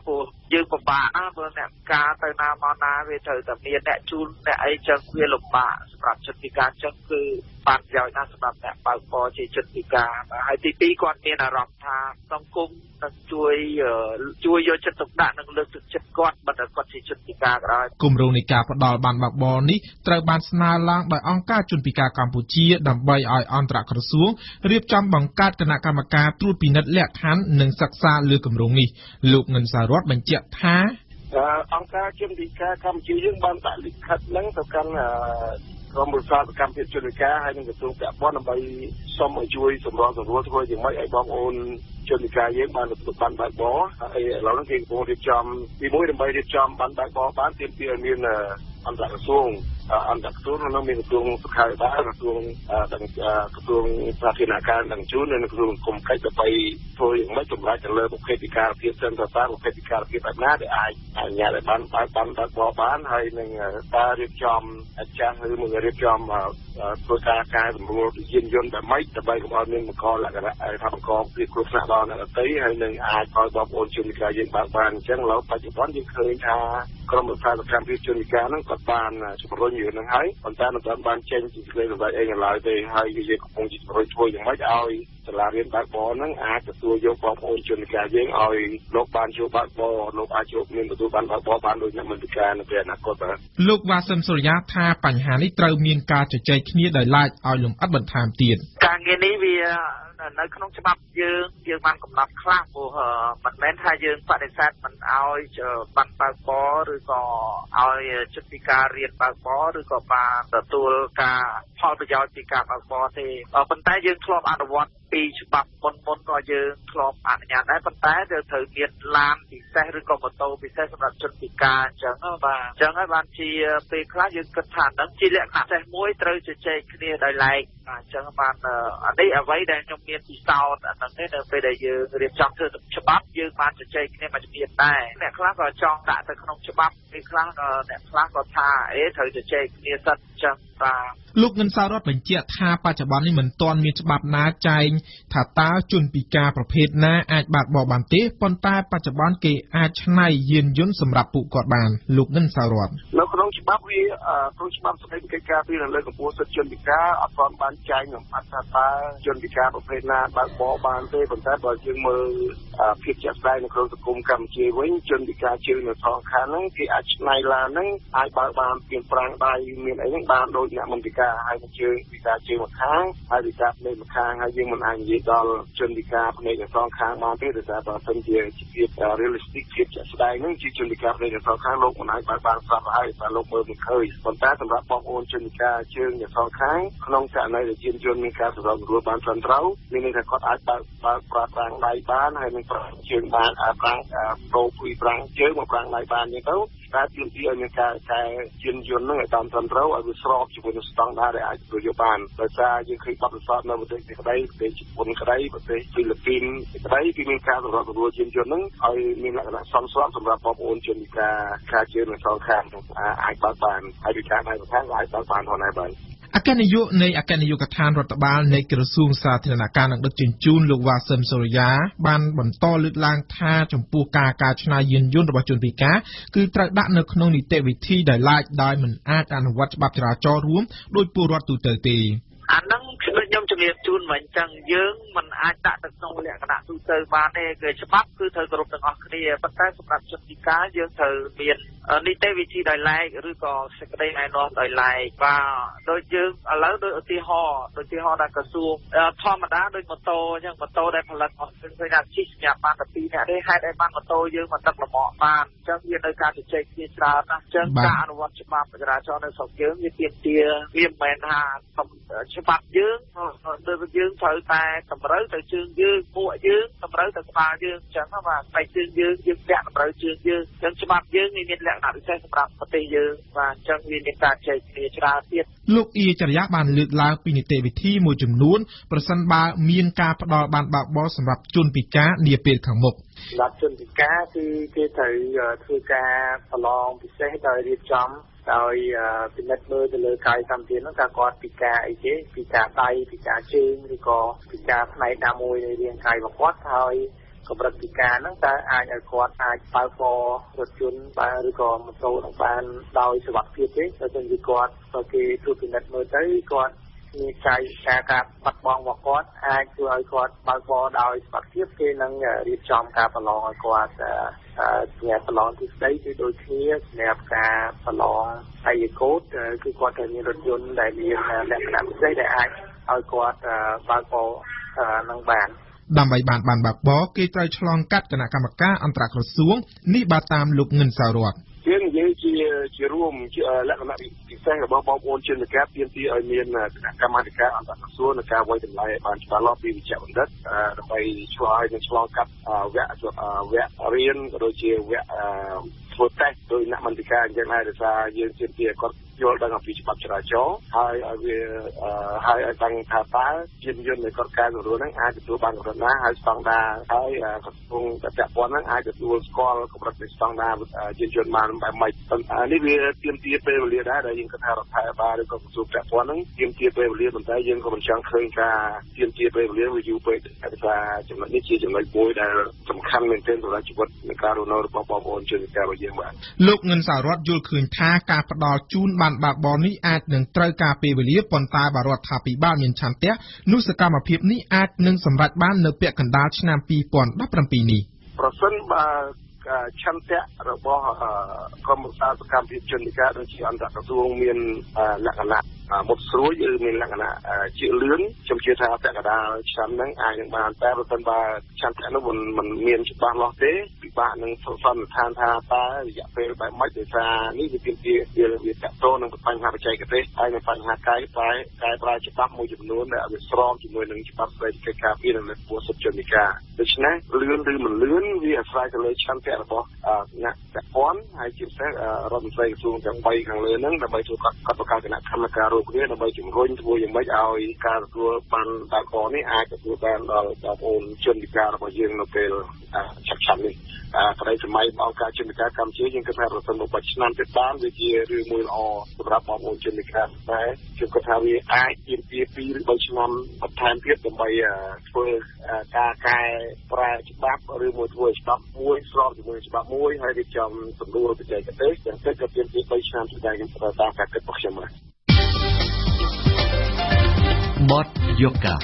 យើងពិបាកណាព្រោះអ្នកការទៅណាមកណាវាត្រូវតែមានអ្នកជូនអ្នកអីចឹងវាលំបាកសម្រាប់ជនពិការចឹងគឺបានប្រយោជន៍ណាស់សម្រាប់អ្នកបើកបរជាជនពិការហើយទីពីរគាត់មានអារម្មណ៍ថាសង្គមនឹងជួយជួយយកចិត្តទុកដាក់និងលើកទឹកចិត្តគាត់បើគាត់ជាជនពិការក៏ដោយគម្រោងនៃការផ្ដល់បានបើកបរនេះត្រូវបានស្នើឡើងដោយអង្គការជនពិការកម្ពុជាដើម្បីឲ្យអន្តរក្រសួងរៀបចំបង្កើតគណៈកម្មការត្រួតពិនិត្យលក្ខខណ្ឌនិងសិក្សាលើគម្រោងនេះលោកងិនសារ៉ាត់បញ្ជាក់ថាអង្គការជនពិការកម្ពុជាយើងបានដាក់លិខិតហ្នឹងទៅកាន់ក្រុមប្រឹក្សាសកម្មភាពជនពិការហើយនឹងក្រសួងពាក់ព័ន្ធដើម្បីសូមឲ្យជួយសម្របសម្រួលធ្វើយ៉ាងម៉េចឲ្យបងប្អូនជនពិការយើងបានទទួលបានបើកបរហើយឥឡូវនេះគេកំពុងរៀបចំទីមួយដើម្បីរៀបចំបានបើកបរបានទាមទារឲ្យមានអន្តរក្រសួងអន្តរក្រសួងនោះមានក្រសួងសុខាភិបាលក្រសួងក្រសួងសាធារណការនិងជួននិងក្រសួងសង្គមកិច្ចដើម្បីធ្វើយ៉ាងម៉េចសម្រាប់ទៅលើប្រភេទពិការភាពសិនទៅតាមប្រភេទពិការភាពបែបណាដែលអាចអនុញ្ញាតឲ្យបានបើកបានបើកបរបានហើយនឹងការរៀបចំអាចារ្យឬមួយរៀបចំធ្វើការកែសម្រួលយានយន្តដើម្បីដើម្បីកុំឲ្យមានបង្កលក្ខណៈថាបង្កភាពគ្រោះថ្នាក់ដល់អ្នកដទៃហើយនឹងអាចឲ្យបងប្អូនជនពិការយើងបើកបានអញ្ចឹងឥឡូវបច្ចុប្បន្នយើងឃើញថាក្រុមប្រឹក្សាសកម្មភាពជនពិការហ្នឹងគាត់បានជំរុញរឿងហ្នឹងហើយប៉ុន្តែមិនទាន់បានចេញពីសេចក្តីសម្រេចអីនៅឡើយទេហើយយើងកំពុងជំរុញធ្វើយ៉ាងម៉េចឲ្យសាលារៀនបើកបរហ្នឹងអាចទទួលយកបងប្អូនជនពិការយើងឲ្យលោកបានជួបបើកបរលោកអាចជួបមានទទួលបានបើកបរបានដោយអ្នកមិនពិការនៅពេលអនាគតបាទលោកវ៉ាសិនសូរិយាថាបញ្ហានេះត្រូវមានការជជែកគ្នាដោយឡែកឲ្យលំអិតបន្ថែមទៀតការងារនេះវានៅក្នុងច្បាប់យើងយើងបានកំណត់ខ្លះព្រោះមិនមែនថាយើងបដិសេធមិនឲ្យបានបើកបរឬក៏ឲ្យជនពិការរៀនបើកបរឬក៏បានទទួលការផលប្រយោជន៍ពីការបើកបរទេប៉ុន្តែយើងធ្លាប់អនុវត្តពីច្បាប់មុនមុនក៏យើងធ្លាប់អនុញ្ញាតដែរប៉ុន្តែយើងត្រូវមានឡានពិសេសឬក៏ម៉ូតូពិសេសសម្រាប់ជនពិការអញ្ចឹងបាទអញ្ចឹងហើយបានជាពេលខ្លះយើងគិតថានឹងជាលក្ខណៈពិសេសមួយត្រូវជជែកគ្នាដោយឡែកអញ្ចឹងបានអានេះអ្វីដែលខ្ញុំមានពិសោធន៍អាហ្នឹងទេនៅពេលដែលយើងរៀបចំធ្វើច្បាប់យើងបានជជែកគ្នាមួយជំនាញដែរអ្នកខ្លះក៏ចង់ដាក់ទៅក្នុងច្បាប់ពេលខ្លះក៏អ្នកខ្លះក៏ថាអេត្រូវជជែកគ្នាសិនអញ្ចឹងបាទលោកងិនសារ៉ាត់បញ្ជាក់ថាបច្ចុប្បន្ននេះមិនទាន់មានច្បាប់ណាចែងថាតើជនពិការប្រភេទណាអាចបើកបរបានទេប៉ុន្តែបច្ចុប្បន្នគេអាចច្នៃយានយន្តសម្រាប់ពួកគាត់បានលោកងិនសារ៉ាត់នៅក្នុងច្បាប់វាក្នុងច្បាប់ស្តីពីកិច្ចការពីលើកម្ពុជាសិទ្ធិជនពិការអត់ទាន់បានចែងលម្អិតថាតើជនពិការប្រភេទណាបើកបរបានទេប៉ុន្តែបើយើងមើលភាពជាក់ស្ដែងនៅក្នុងសង្គមកម្ពុជាវិញជនពិការជើងនៅសងខាងហ្នឹងគេអាចច្នៃឡានហ្នឹងអាចបើកបានពីប្រាំងដៃមានអីហ្នឹងបានដូចអ្នកមិនពិការហើយជើងពិការជើងមួយខាងហើយពិការភ្នែកម្ខាងហើយយើងមិនអាចនិយាយដល់ជនពិការភ្នែកទាំងសងខាងបានទេដោយសារបើសិនជាភាព realistic ភាពជាក់ស្ដែងហ្នឹងជាជនពិការភ្នែកទាំងសងខាងលោកមិនអាចបើកបានស្រាប់ហើយតែលោកមើលមិនឃើញប៉ុន្តែសម្រាប់បងប្អូនជនពិការជើងទាំងសងខាងក្នុងករណីដែលយានយន្តមានការសម្របសម្រួលបានត្រឹមត្រូវមានន័យថាគាត់អាចបើកបើកប្រើប្រាស់ដៃបានហើយនឹងប្រើជើងបានអាចប្រាំងប្រូពីប្រាំងជើងមកប្រាំងដៃបានអញ្ចឹងទៅតែទាមទារឲ្យមានការកែយានយន្តហ្នឹងឲ្យតាមត្រឹមត្រូវឲ្យវាស្របជាមួយនឹងស្តង់ដារដែលអាចទទួលយកបានដោយសារយើងឃើញបទពិសោធន៍នៅប្រទេសក្តីប្រទេសជប៉ុនក្តីប្រទេសហ្វីលីពីនក្តីគឺមានការសម្របសម្រួលយានយន្តហ្នឹងឲ្យមានលក្ខណៈសមស្របសម្រាប់បងប្អូនជនពិការការជើងនៅសងខាងអាចបើកបានហើយពិការដៃម្ខាងអាចបើកបានផងដែរបាទអគ្គនាយកនៃអគ្គនាយកដ្ឋានរដ្ឋបាលនៃក្រសួងសាធារណការនិងដឹកជញ្ជូនលោកវ៉ាសិនសូរិយាបានបន្តលើកឡើងថាចំពោះការកែច្នៃយានយន្តរបស់ជនពិការគឺត្រូវដាក់នៅក្នុងនីតិវិធីដែលឡាយដោយមិនអាចអនុវត្តច្បាប់ចរាចរណ៍រួមដោយពលរដ្ឋទូទៅទេអាហ្នឹងខ្ញុំជំរាបជូនមកអញ្ចឹងយើងមិនអាចដាក់ទៅក្នុងលក្ខណៈទូទៅបានទេគឺច្បាប់គឺត្រូវគោរពទាំងអស់គ្នាប៉ុន្តែសម្រាប់ជនពិការយើងត្រូវមាននីតិវិធីដោយឡែកឬក៏សេចក្តីណែនាំដោយឡែកបាទដូចយើងឥឡូវដូចឧទាហរណ៍ដូចឧទាហរណ៍ដល់ក្រសួងធម្មតាដូចម៉ូតូអញ្ចឹងម៉ូតូដែលផលិតមកគឺឃើញថាជិះសម្រាប់បានតែពីរនាក់ទេហេតុអីបានម៉ូតូយើងមកទឹកលម្អបានអញ្ចឹងវានៅការជជែកគ្នាច្រើនណាស់អញ្ចឹងការអនុវត្តច្បាប់ចរាចរណ៍នៅស្រុកយើងវាទាមទារវាមិនមែនថាច្បាប់យើងដូចយើងត្រូវតែតម្រូវទៅជើងយើងពួកយើងតម្រូវទៅក្បាលយើងអញ្ចឹងបាទតែជើងយើងយើងពាក់តម្រូវជើងយើងអញ្ចឹងច្បាប់យើងមានលក្ខណៈពិសេសសម្រាប់ប្រទេសយើងបាទអញ្ចឹងវាមានការចែកគ្នាច្រើនទៀតលោកអ៊ីចរិយាបានលើកឡើងពីនីតិវិធីមួយចំនួនប្រសិនបើមានការផ្ដល់បានបើកបរសម្រាប់ជនពិការនាពេលខាងមុខសម្រាប់ជនពិការគឺគេត្រូវធ្វើការប្រឡងពិសេសដោយរៀបចំដោយពិនិត្យមើលទៅលើកាយសម្បត្តិហ្នឹងថាគាត់ពិការអីទេពិការដៃពិការជើងឬក៏ពិការផ្នែកណាមួយនៃរាងកាយរបស់គាត់ហើយកម្រិតពិការហ្នឹងតើអាចឲ្យគាត់អាចបើករថយន្តបានឬក៏ម៉ូតូនឹងបានដោយសុវត្ថិភាពទេបើមិនគឺគាត់ក៏គេត្រួតពិនិត្យមើលទៅគាត់មានកាយការការបាត់បង់របស់គាត់អាចធ្វើឲ្យគាត់បើកបរដោយសុវត្ថិភាពគេនឹងរៀបចំការប្រឡងឲ្យគាត់សម្រាប់ប្រឡងទិសដីគឺដូចគ្នាសម្រាប់ការប្រឡងអាយកូតគឺគាត់ត្រូវមានរថយន្តដែលមានលក្ខណៈពិសេសដែលអាចឲ្យគាត់បើកបរនឹងបានដើម្បីបានបានបើកបរគេត្រូវឆ្លងកាត់គណៈកម្មការអន្តរក្រសួងនេះបើតាមលោកងិនសៅរតយើងនិយាយជាជារួមជាលក្ខណៈពិសេសរបស់បងប្អូនជនការទាមទារឲ្យមានគណៈកម្មាធិការអន្តរក្រសួងនៃការវិយតម្លៃឲ្យបានច្បាស់លាស់ពីវិជ្ជាបណ្ឌិតដើម្បីឆ្លើយនិងឆ្លងកាត់វគ្គវគ្គរៀនក៏ដូចជាវគ្គធ្វើតេស្តដោយអ្នកមន្ត្រីការអញ្ចឹងហើយដោយសារយើងទាមទារគាត់យល់ដឹងអំពីច្បាប់ចរាចរណ៍ហើយឲ្យវាហើយឲ្យដឹងថាតើយានយន្តនៃគាត់ការទទួលហ្នឹងអាចទទួលបានកម្រិតណាហើយស្តង់ដារហើយក្រសួងតពាក់ព័ន្ធហ្នឹងអាចទទួលស្គាល់កម្រិតនៃស្តង់ដារយានយន្តបានបែបម៉េចនេះវាទាមទារពេលវេលាដែរដែលយើងគិតថារដ្ឋាភិបាលឬក៏ក្រសួងពាក់ព័ន្ធហ្នឹងទាមទារពេលវេលាប៉ុន្តែយើងក៏មិនចង់ឃើញការទាមទារពេលវេលាវាយូរពេកដោយសារចំណុចនេះជាចំណុចមួយដែលសំខាន់មែនទែនសម្រាប់ជីវិតនៃការរស់នៅរបស់បងប្អូនជនជាតិរបស់យើងបាទលោកងិនសៅរតយល់ឃើញថាការផ្ដល់ជូនបានបើកបរនេះអាចនឹងត្រូវការពេលវេលាប៉ុន្តែបើរដ្ឋាភិបាលមានឆន្ទៈនោះសកម្មភាពនេះអាចនឹងសម្រេចបាននៅពាក់កណ្ដាលឆ្នាំពីរពាន់ដប់ប្រាំពីរនេះប្រសិនបើឆន្ទៈរបស់ក្រមឧស្សាហកម្មភាពជនការដូចជាអន្តរក្រសួងមានលក្ខណៈមុតស្រួយឬមានលក្ខណៈជាលឿនខ្ញុំជឿថាពាក់កណ្ដាលឆ្នាំហ្នឹងអាចនឹងបានតែប្រសិនបើឆន្ទៈនោះមិនមិនមានច្បាស់លាស់ទេពិបាកនឹងសន្និដ្ឋានថាតើរយៈពេលបែបម៉េចដោយសារនេះវាទាមទារវាវាតកតនឹងបញ្ហាបច្ចេកទេសហើយនឹងបញ្ហាកាយប្រែកែប្រែច្បាប់មួយចំនួនដែលវាស្របជាមួយនឹងច្បាប់ស្តីពីកិច្ចការពារនិងពោះសិទ្ធិជនការដូច្នេះលឿនឬមិនលឿនវាអាស្រ័យទៅលើឆន្ទៈរបស់អ្នកពាក់ព័ន្ធហើយជាពិសេសរដ្ឋមន្ត្រីក្រសួងទាំងបីខាងលើហ្នឹងដើម្បីធ្វើកាត់កាត់បង្កើតគណៈកម្មការរួមគ្នាដើម្បីជំរុញធ្វើយ៉ាងម៉េចឲ្យការទទួលបានដើមកនេះអាចទទួលបានដល់បងប្អូនជនពិការរបស់យើងនៅពេលឆាប់ឆាប់នេះក្តីសម័យអង្គការជនពិការកម្ពុជាយើងគិតថាប្រសិនបើឆ្នាំទៀតបានវាជារឿងមួយល្អសម្រាប់បងប្អូនជនពិការតែខ្ញុំគិតថាវាអាចទាមទារពីរឬបីឆ្នាំបន្ថែមទៀតដើម្បីធ្វើការកែប្រែច្បាប់ឬមួយធ្វើច្បាប់មួយស្របជាមួយច្បាប់មួយហើយរៀបចំសម្រួលបច្ចេកទេសយ៉ាងតិចក៏ទាមទារបីឆ្នាំទៀតដែរខ្ញុំស្ដាប់តាមការគិតរបស់ខ្ញុំបាទបទយូកា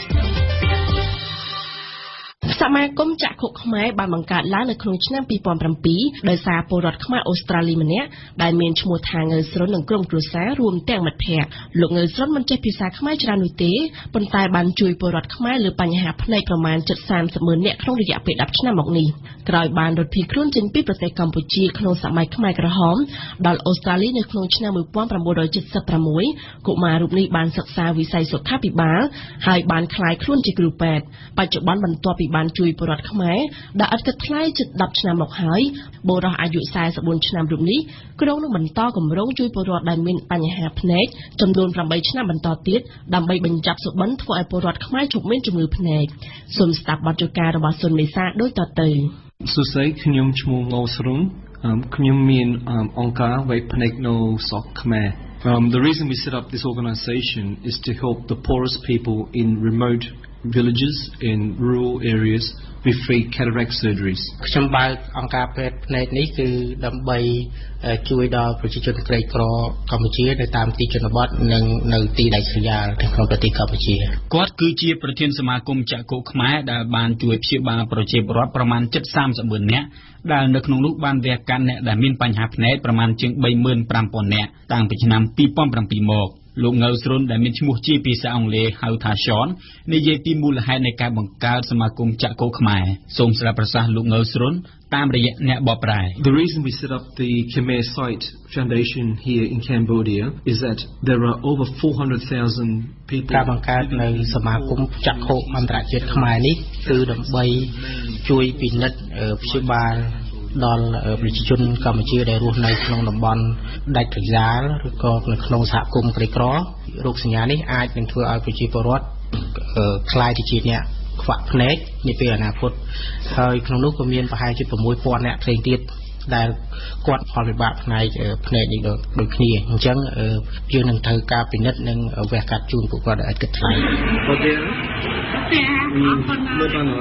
សមាគមចក្ខុខ្មែរបានបង្កើតឡើងនៅក្នុងឆ្នាំពីរពាន់ប្រាំពីរដោយសារពលរដ្ឋខ្មែរអូស្ត្រាលីម្នាក់ដែលមានឈ្មោះថាងើស្រុននិងក្រុមគ្រួសាររួមទាំងមិត្តភ័ក្តិលោកងើស្រុនមិនចេះភាសាខ្មែរច្រើននោះទេប៉ុន្តែបានជួយពលរដ្ឋខ្មែរលើបញ្ហាភ្នែកប្រមាណជិតសាមសិបម៉ឺននាក់ក្នុងរយៈពេលដប់ឆ្នាំមកនេះក្រោយបានរត់ភៀសខ្លួនចេញពីប្រទេសកម្ពុជាក្នុងសម័យខ្មែរក្រហមដល់អូស្ត្រាលីនៅក្នុងឆ្នាំmột nghìn chín trăm七十sáuកុមាររូបនេះបានសិក្សាវិស័យសុខាភិបាលហើយបានក្លាយខ្លួនជាគ្រូពេទ្យបច្ចុប្បន្នបន្ទាប់ពីបានជួយពលរដ្ឋខ្មែរដែលឥតគិតថ្លៃជិតដប់ឆ្នាំមកហើយបុរសអាយុสี่สิบ四ឆ្នាំរូបនេះក្រុងនឹងបន្តគម្រោងជួយពលរដ្ឋដែលមានបញ្ហាភ្នែកចំនួនប្រាំបីឆ្នាំបន្តទៀតដើម្បីបញ្ចប់សុបិនធ្វើឲ្យពលរដ្ឋខ្មែរជួបមានជំងឺភ្នែកសូមស្ដាប់បទជការរបស់សុនមេសាដូចតទៅសួស្តីខ្ញុំឈ្មោះងោស្រុនខ្ញុំមានអង្គការវេភ្នែកនៅស្រុកខ្មែរ Um, the reason we set up this organization is to help the poorest people in remote villages in rural areas with free cataract surgeries. ខ្ញុំបើកអង្គការពេទ្យភ្នែកនេះគឺដើម្បីជួយដល់ប្រជាជនក្រីក្រកម្ពុជានៅតាមទីជនបទនិងនៅទីដាច់ស្រយាលក្នុងប្រទេសកម្ពុជាគាត់គឺជាប្រធានសមាគមចក្ខុខ្មែរដែលបានជួយព្យាបាលប្រជាពលរដ្ឋប្រមាណជិតសាមសិបម៉ឺននាក់ដែលនៅក្នុងនោះបានវះកាត់អ្នកដែលមានបញ្ហាភ្នែកប្រមាណជាងបីម៉ឺនប្រាំពាន់នាក់តាំងពីឆ្នាំពីរពាន់ប្រាំពីរមកលោកងើស្រុនដែលមានឈ្មោះជាភាសាអង់គ្លេសហៅថា Sean និយាយពីមូលហេតុនៃការបង្កើតសមាគមចក្ខុខ្មែរសូមស្ដាប់ប្រសាសន៍លោកងើស្រុនតាមរយៈអ្នកបកប្រែ The reason we set up the Khmer Sight Foundation here in Cambodia is that there are over four hundred thousand people ការបង្កើតនៅសមាគមចក្ខុអន្តរជាតិខ្មែរនេះគឺដើម្បីជួយពិនិត្យព្យាបាលដល់ប្រជាជនកម្ពុជាដែលរស់នៅក្នុងតំបន់ដាច់ស្រយាលឬក៏នៅក្នុងសហគមន៍ក្រីក្ររោគសញ្ញានេះអាចនឹងធ្វើឲ្យប្រជាពលរដ្ឋខ្លាយទៅជាអ្នកខ្វាក់ភ្នែកនាពេលអនាគតហើយក្នុងនោះក៏មានប្រហែលជា៦ពាន់អ្នកផ្សេងទៀតដែលគាត់ផលវិបាកផ្នែកភ្នែកនេះដូចគ្នាអញ្ចឹងយើងនឹងត្រូវការពិនិត្យនិងវះកាត់ជូនពួកគាត់ឲ្យគិតថ្លៃអូខេអរគុណ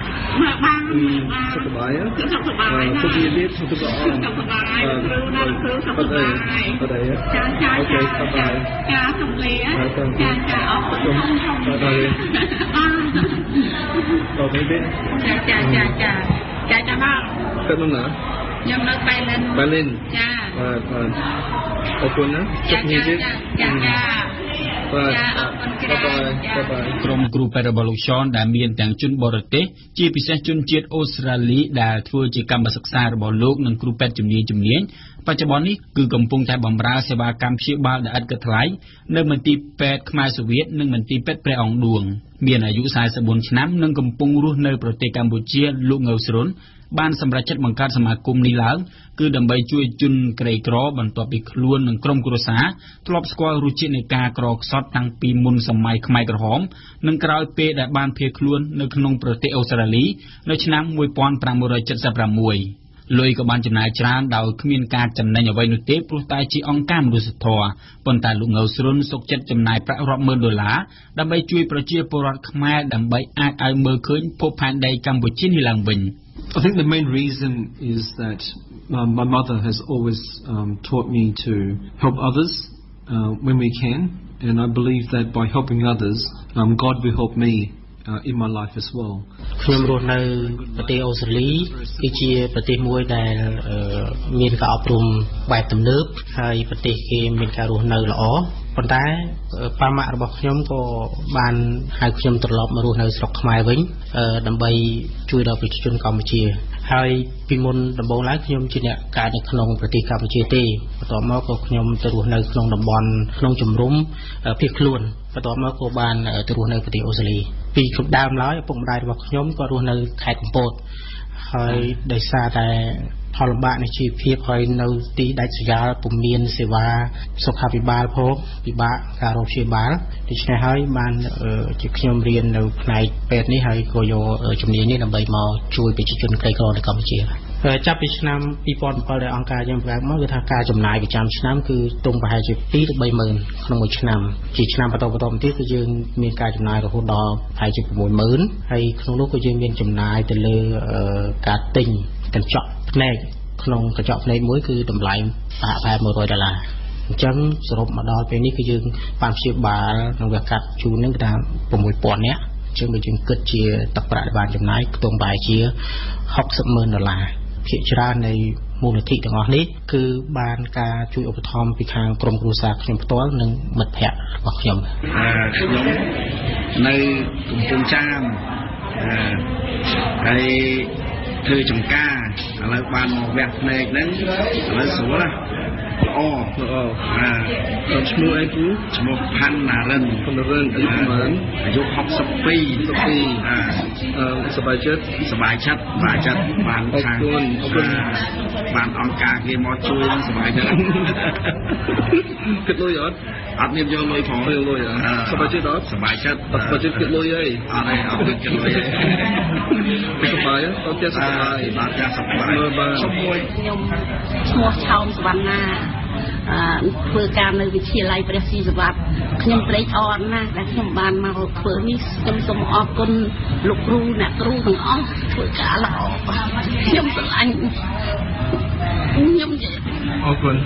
មើលបានសុខសប្បាយសុខសប្បាយសុខទៀតសុខសប្បាយសុខសប្បាយគ្រូណាគ្រូសុខសប្បាយអត់អីចាចាអូខេសប្បាយចាសុខលាចាចាអរគុណអរគុណអូខេទេចាចាចាចាចាចាមកទៅនោះណាខ្ញុំនៅប៉ែលិនប៉ែលិនចាបាទបាទអរគុណណាសុខនេះទៀតចាចាក្រុមគ្រូពេទ្យរបស់លោក Sean ដែលមានទាំងជនបរទេសជាពិសេសជនជាតិអូស្ត្រាលីដែលធ្វើជាកម្មសិក្សារបស់លោកនិងគ្រូពេទ្យជំនាញជំនាញបច្ចុប្បន្ននេះគឺកំពុងតែបម្រើសេវាកម្មព្យាបាលដែលឥតគិតថ្លៃនៅមន្ទីរពេទ្យខ្មែរសូវៀតនិងមន្ទីរពេទ្យព្រះអង្គឌួងមានអាយុ สี่สิบสี่ ឆ្នាំនិងកំពុងរស់នៅប្រទេសកម្ពុជាលោកងៅស្រុនបានសម្រេចចិត្តបង្កើតសមាគមនេះឡើងគឺដើម្បីជួយជនក្រីក្របន្ទាប់ពីខ្លួននិងក្រុមគ្រួសារធ្លាប់ស្គាល់រសជាតិនៃការក្រខ្សត់តាំងពីមុនសម័យខ្មែរក្រហមនិងក្រោយពេលដែលបានភៀសខ្លួននៅក្នុងប្រទេសអូស្ត្រាលីនៅឆ្នាំ một nghìn tám trăm bảy mươi sáu លុយក៏បានចំណាយច្រើនដោយគ្មានការចំណេញអ្វីនោះទេព្រោះតែជាអង្គការមនុស្សធម៌ប៉ុន្តែលោកងៅស្រុនសុខចិត្តចំណាយប្រាក់រាប់ម៉ឺនដុល្លារដើម្បីជួយប្រជាពលរដ្ឋខ្មែរដើម្បីអាចឲ្យមើលឃើញភពផែនដីកម្ពុជានេះឡើងវិញ I think the main reason is that um, my mother has always um, taught me to help others uh, when we can, and I believe that by helping others, um, God will help me uh, in my life as well. ខ្ញុំរស់នៅប្រទេសអូស្ត្រាលីគឺជាប្រទេសមួយដែលមានការអប់រំបែបទំនើបហើយប្រទេសគេមានការរស់នៅល្អប៉ុន្តែប៉ាម៉ាក់របស់ខ្ញុំក៏បានហៅខ្ញុំត្រឡប់មករស់នៅស្រុកខ្មែរវិញដើម្បីជួយដល់ប្រជាជនកម្ពុជាហើយពីមុនដំបូងឡើយខ្ញុំជាអ្នកកើតនៅក្នុងប្រទេសកម្ពុជាទេបន្ទាប់មកក៏ខ្ញុំទៅរស់នៅក្នុងតំបន់ក្នុងជំរំភៀសខ្លួនបន្ទាប់មកក៏បានទៅរស់នៅប្រទេសអូស្ត្រាលីពីក្នុងដើមឡើយឪពុកម្ដាយរបស់ខ្ញុំក៏រស់នៅខេត្តកំពតហើយដោយសារតែផលលំបាកនៃជីវភាពហើយនៅទីដាច់ស្រយាលពុំមានសេវាសុខាភិបាលផងពិបាកការរកព្យាបាលដូច្នេះហើយបានជាខ្ញុំរៀននៅផ្នែកពេទ្យនេះហើយក៏យកជំនាញនេះដើម្បីមកជួយប្រជាជនក្រីក្រនៅកម្ពុជាចាប់ពីឆ្នាំ ពីរពាន់bảyដែលអង្គការយើងបង្កើតមកគឺថាការចំណាយប្រចាំឆ្នាំគឺទង់ប្រហែលជាពីរទៅបីម៉ឺនក្នុងមួយឆ្នាំជាឆ្នាំបន្តបន្តទៀតគឺយើងមានការចំណាយរហូតដល់ប្រហែលជា៦ម៉ឺនហើយក្នុងនោះក៏យើងមានចំណាយទៅលើការទិញកញ្ចក់ភ្នែកក្នុងកញ្ចក់ភ្នែកមួយគឺតម្លៃប្រហែលមួយរយដុល្លារអញ្ចឹងសរុបមកដល់ពេលនេះគឺយើងបានព្យាបាលក្នុងវគ្គកាត់ជូននឹងគឺថា៦ពាន់នាក់អញ្ចឹងបើយើងគិតជាទឹកប្រាក់ដែលបានចំណាយខ្ទង់ប្រហែលជាហុកសិបម៉ឺនដុល្លារភាគច្រើននៃមូលនិធិទាំងអស់នេះគឺបានការជួយឧបត្ថម្ភពីខាងក្រុមគ្រួសារខ្ញុំផ្ទាល់និងមិត្តភ័ក្តិរបស់ខ្ញុំខ្ញុំនៅកំពង់ចាមហើយធ្វើចំការឥឡូវបានមកវះភ្នែកហ្នឹងឥឡូវស្រួលណាល្អល្អអាឈ្មោះអីគូឈ្មោះផាន់ណារិនផាន់ណារិនអាយុប្រហែលអាយុหกสิบปีអាសប្បាយចិត្តសប្បាយចិត្តសប្បាយចិត្តបានខាងបានអង្គការគេមកជួយសប្បាយចិត្តគិតលុយអត់អត់មានយកលុយផងយកលុយសប្បាយចិត្តអត់សប្បាយចិត្តសប្បាយចិត្តគិតលុយអីអត់ទេអត់គិតលុយអីសប្បាយអត់ចេះសប្បាយបាទចាស់សប្បាយបាទជាមួយខ្ញុំឈ្មោះឆោមសវណ្ណាធ្វើការនៅវិទ្យាល័យព្រះស៊ីសវត្តខ្ញុំត្រេកអរណាស់ដែលខ្ញុំបានមកធ្វើនេះខ្ញុំសូមអរគុណលោកគ្រូអ្នកគ្រូទាំងអស់ធ្វើការល្អខ្ញុំស្រឡាញ់ខ្ញុំអរគុណ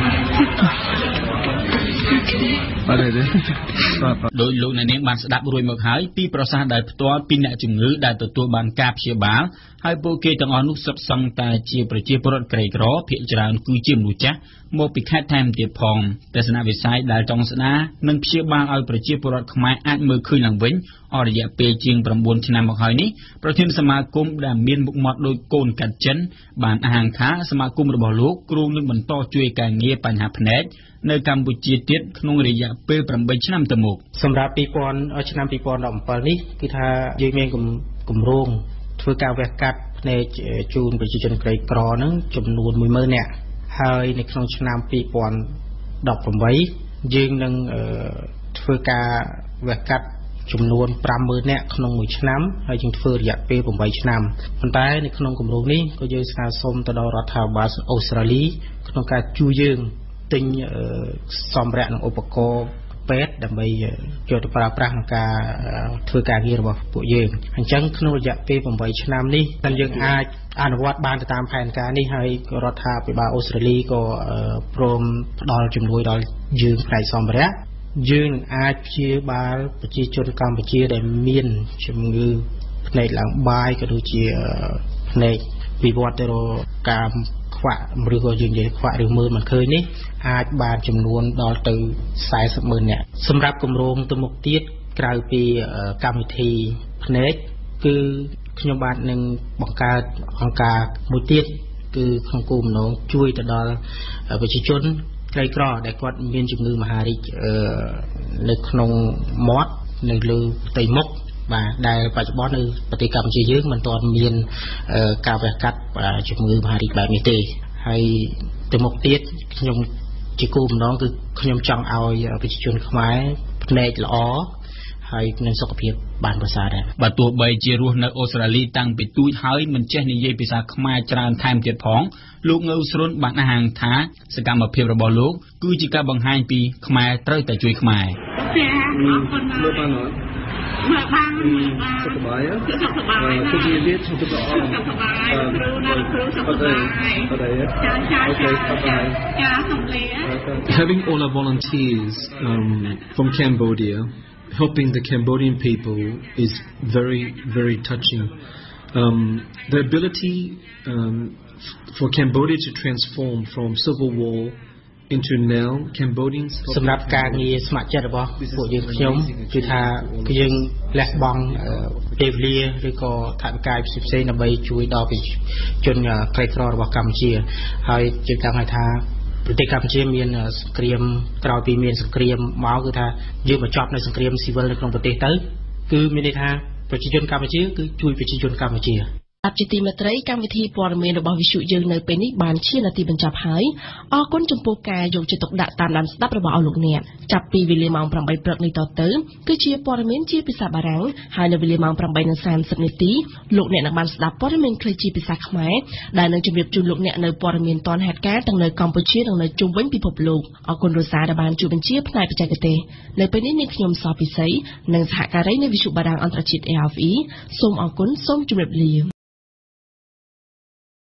បាទទេដោយលោកអ្នកនាងបានស្ដាប់រួចមកហើយពីប្រសាសន៍ដែលផ្ទាល់ពីអ្នកជំងឺដែលទទួលបានការព្យាបាលហើយពួកគេទាំងអស់នោះសុទ្ធសឹងតែជាប្រជាពលរដ្ឋក្រីក្រភាគច្រើនគឺជាមនុស្សចាស់មកពីខេត្តថែមទៀតផងទស្សនវិស័យដែលចង់ស្ដារនិងព្យាបាលឲ្យប្រជាពលរដ្ឋខ្មែរអាចមើលឃើញឡើងវិញអស់រយៈពេលជាង៩ឆ្នាំមកហើយនេះប្រធានសមាគមដែលមានមុខមាត់ដោយកូនកាត់ចិនបានអះអាងថាសមាគមរបស់លោកគ្រូនឹងបន្តជួយការងារបញ្ហាភ្នែកនៅកម្ពុជាទៀតក្នុងរយៈពេលប្រាំឆ្នាំទៅមុខសម្រាប់ពីរពាន់ឆ្នាំពីរពាន់ដប់bảyនេះគឺថាយើងមានគម្រោងធ្វើការវះកាត់ភ្នែកជូនប្រជាជនក្រីក្រហ្នឹងចំនួនមួយម៉ឺននាក់ហើយនៅក្នុងឆ្នាំពីរពាន់ដប់ប្រាំយើងនឹងធ្វើការវះកាត់ចំនួនប្រាំម៉ឺននាក់ក្នុងមួយឆ្នាំហើយយើងធ្វើរយៈពេលប្រាំឆ្នាំប៉ុន្តែនៅក្នុងគម្រោងនេះក៏យើងស្នើសុំទៅដល់រដ្ឋាភិបាលអូស្ត្រាលីក្នុងការជួយយើងទិញសម្ភារៈនិងឧបករណ៍ពេទ្យដើម្បីយកទៅប្រើប្រាស់ក្នុងការធ្វើការងាររបស់ពួកយើងអញ្ចឹងក្នុងរយៈពេលeightឆ្នាំនេះតែយើងអាចអនុវត្តបានទៅតាមផែនការនេះហើយរដ្ឋាភិបាលអូស្ត្រាលីក៏ព្រមផ្ដល់ជំនួយដល់យើងផ្នែកសម្ភារៈយើងនឹងអាចព្យាបាលប្រជាជនកម្ពុជាដែលមានជំងឺផ្នែកឡើងបាយក៏ដូចជាផ្នែកវិវត្តទៅរកការខ្វាក់ឬក៏យើងនិយាយខ្វាក់ឬមើលមិនឃើញនេះអាចបានចំនួនដល់ទៅfortyម៉ឺននាក់សម្រាប់គម្រោងទៅមុខទៀតក្រៅពីកម្មវិធីផ្នែកគឺខ្ញុំបាទនឹងបង្កើតអង្គការមួយទៀតគឺក្នុងគោលបំណងជួយទៅដល់ប្រជាជនក្រីក្រដែលគាត់មានជំងឺមហារីកនៅក្នុងមាត់នៅលើផ្ទៃមុខបាទដែលបច្ចុប្បន្ននៅប្រទេសកម្ពុជាយើងមិនទាន់មានការវះកាត់ជំងឺមហារីកបែបនេះទេហើយទៅមុខទៀតខ្ញុំជាគោលបំណងគឺខ្ញុំចង់ឲ្យប្រជាជនខ្មែរភ្នែកល្អហើយនឹងសុខភាពបានប្រសើរដែរបើទោះបីជារស់នៅអូស្ត្រាលីតាំងពីទូចហើយមិនចេះនិយាយភាសាខ្មែរច្រើនថែមទៀតផងលោកងើស្រុនបានអះអាងថាសកម្មភាពរបស់លោកគឺជាការបង្ហាញពីខ្មែរត្រូវតែជួយខ្មែរមើលបានអត់មើលបានមើលបានសុខសប្បាយសុខសប្បាយគឺនិយាយសុខសប្បាយសុខសប្បាយគ្រូណាគ្រូសុខសប្បាយអត់ទេចាចាចាចាសំលេ Having all our volunteers um, from Cambodia helping the Cambodian people is very very touching um, the ability um, for Cambodia to transform from civil war into now Cambodians សម្រាប់ការងារស្ម័គ្រចិត្តរបស់ពួកយើងខ្ញុំគឺថាគឺយើងលះបង់ពេលវេលាឬក៏ថវិកាផ្សេងៗដើម្បីជួយដល់ប្រជាជនក្រីក្ររបស់កម្ពុជាហើយយើងចង់ឲ្យថាប្រទេសកម្ពុជាមានសង្គ្រាមក្រោយពីមានសង្គ្រាមមកគឺថាយើងបញ្ចប់នៅសង្គ្រាមស៊ីវិលនៅក្នុងប្រទេសទៅគឺមានន័យថាប្រជាជនកម្ពុជាគឺជួយប្រជាជនកម្ពុជាអបជាទីមេត្រីកម្មវិធីព័ត៌មានរបស់វិទ្យុយើងនៅពេលនេះបានឈាននាទីបញ្ចប់ហើយអរគុណចំពោះការយកចិត្តទុកដាក់តាមដានស្ដាប់របស់អស់លោកអ្នកចាប់ពីវេលាម៉ោងeightព្រឹកនេះតទៅគឺជាព័ត៌មានជាភាសាបារាំងហើយនៅវេលាម៉ោងeight and thirtyនាទីលោកអ្នកនឹងបានស្ដាប់ព័ត៌មានខ្លីជាភាសាខ្មែរដែលនឹងជម្រាបជូនលោកអ្នកនៅព័ត៌មានទាន់ហេតុការណ៍ទាំងនៅកម្ពុជានិងនៅជុំវិញពិភពលោកអរគុណរសាដែលបានជួយបញ្ជាផ្នែកបច្ចេកទេសនៅពេលនេះនាងខ្ញុំសពិសីនិងសហការីនៃវិទ្យុបារាំងអន្តរជាតិ R F I សូមអរគុណសូមជម្រាបលា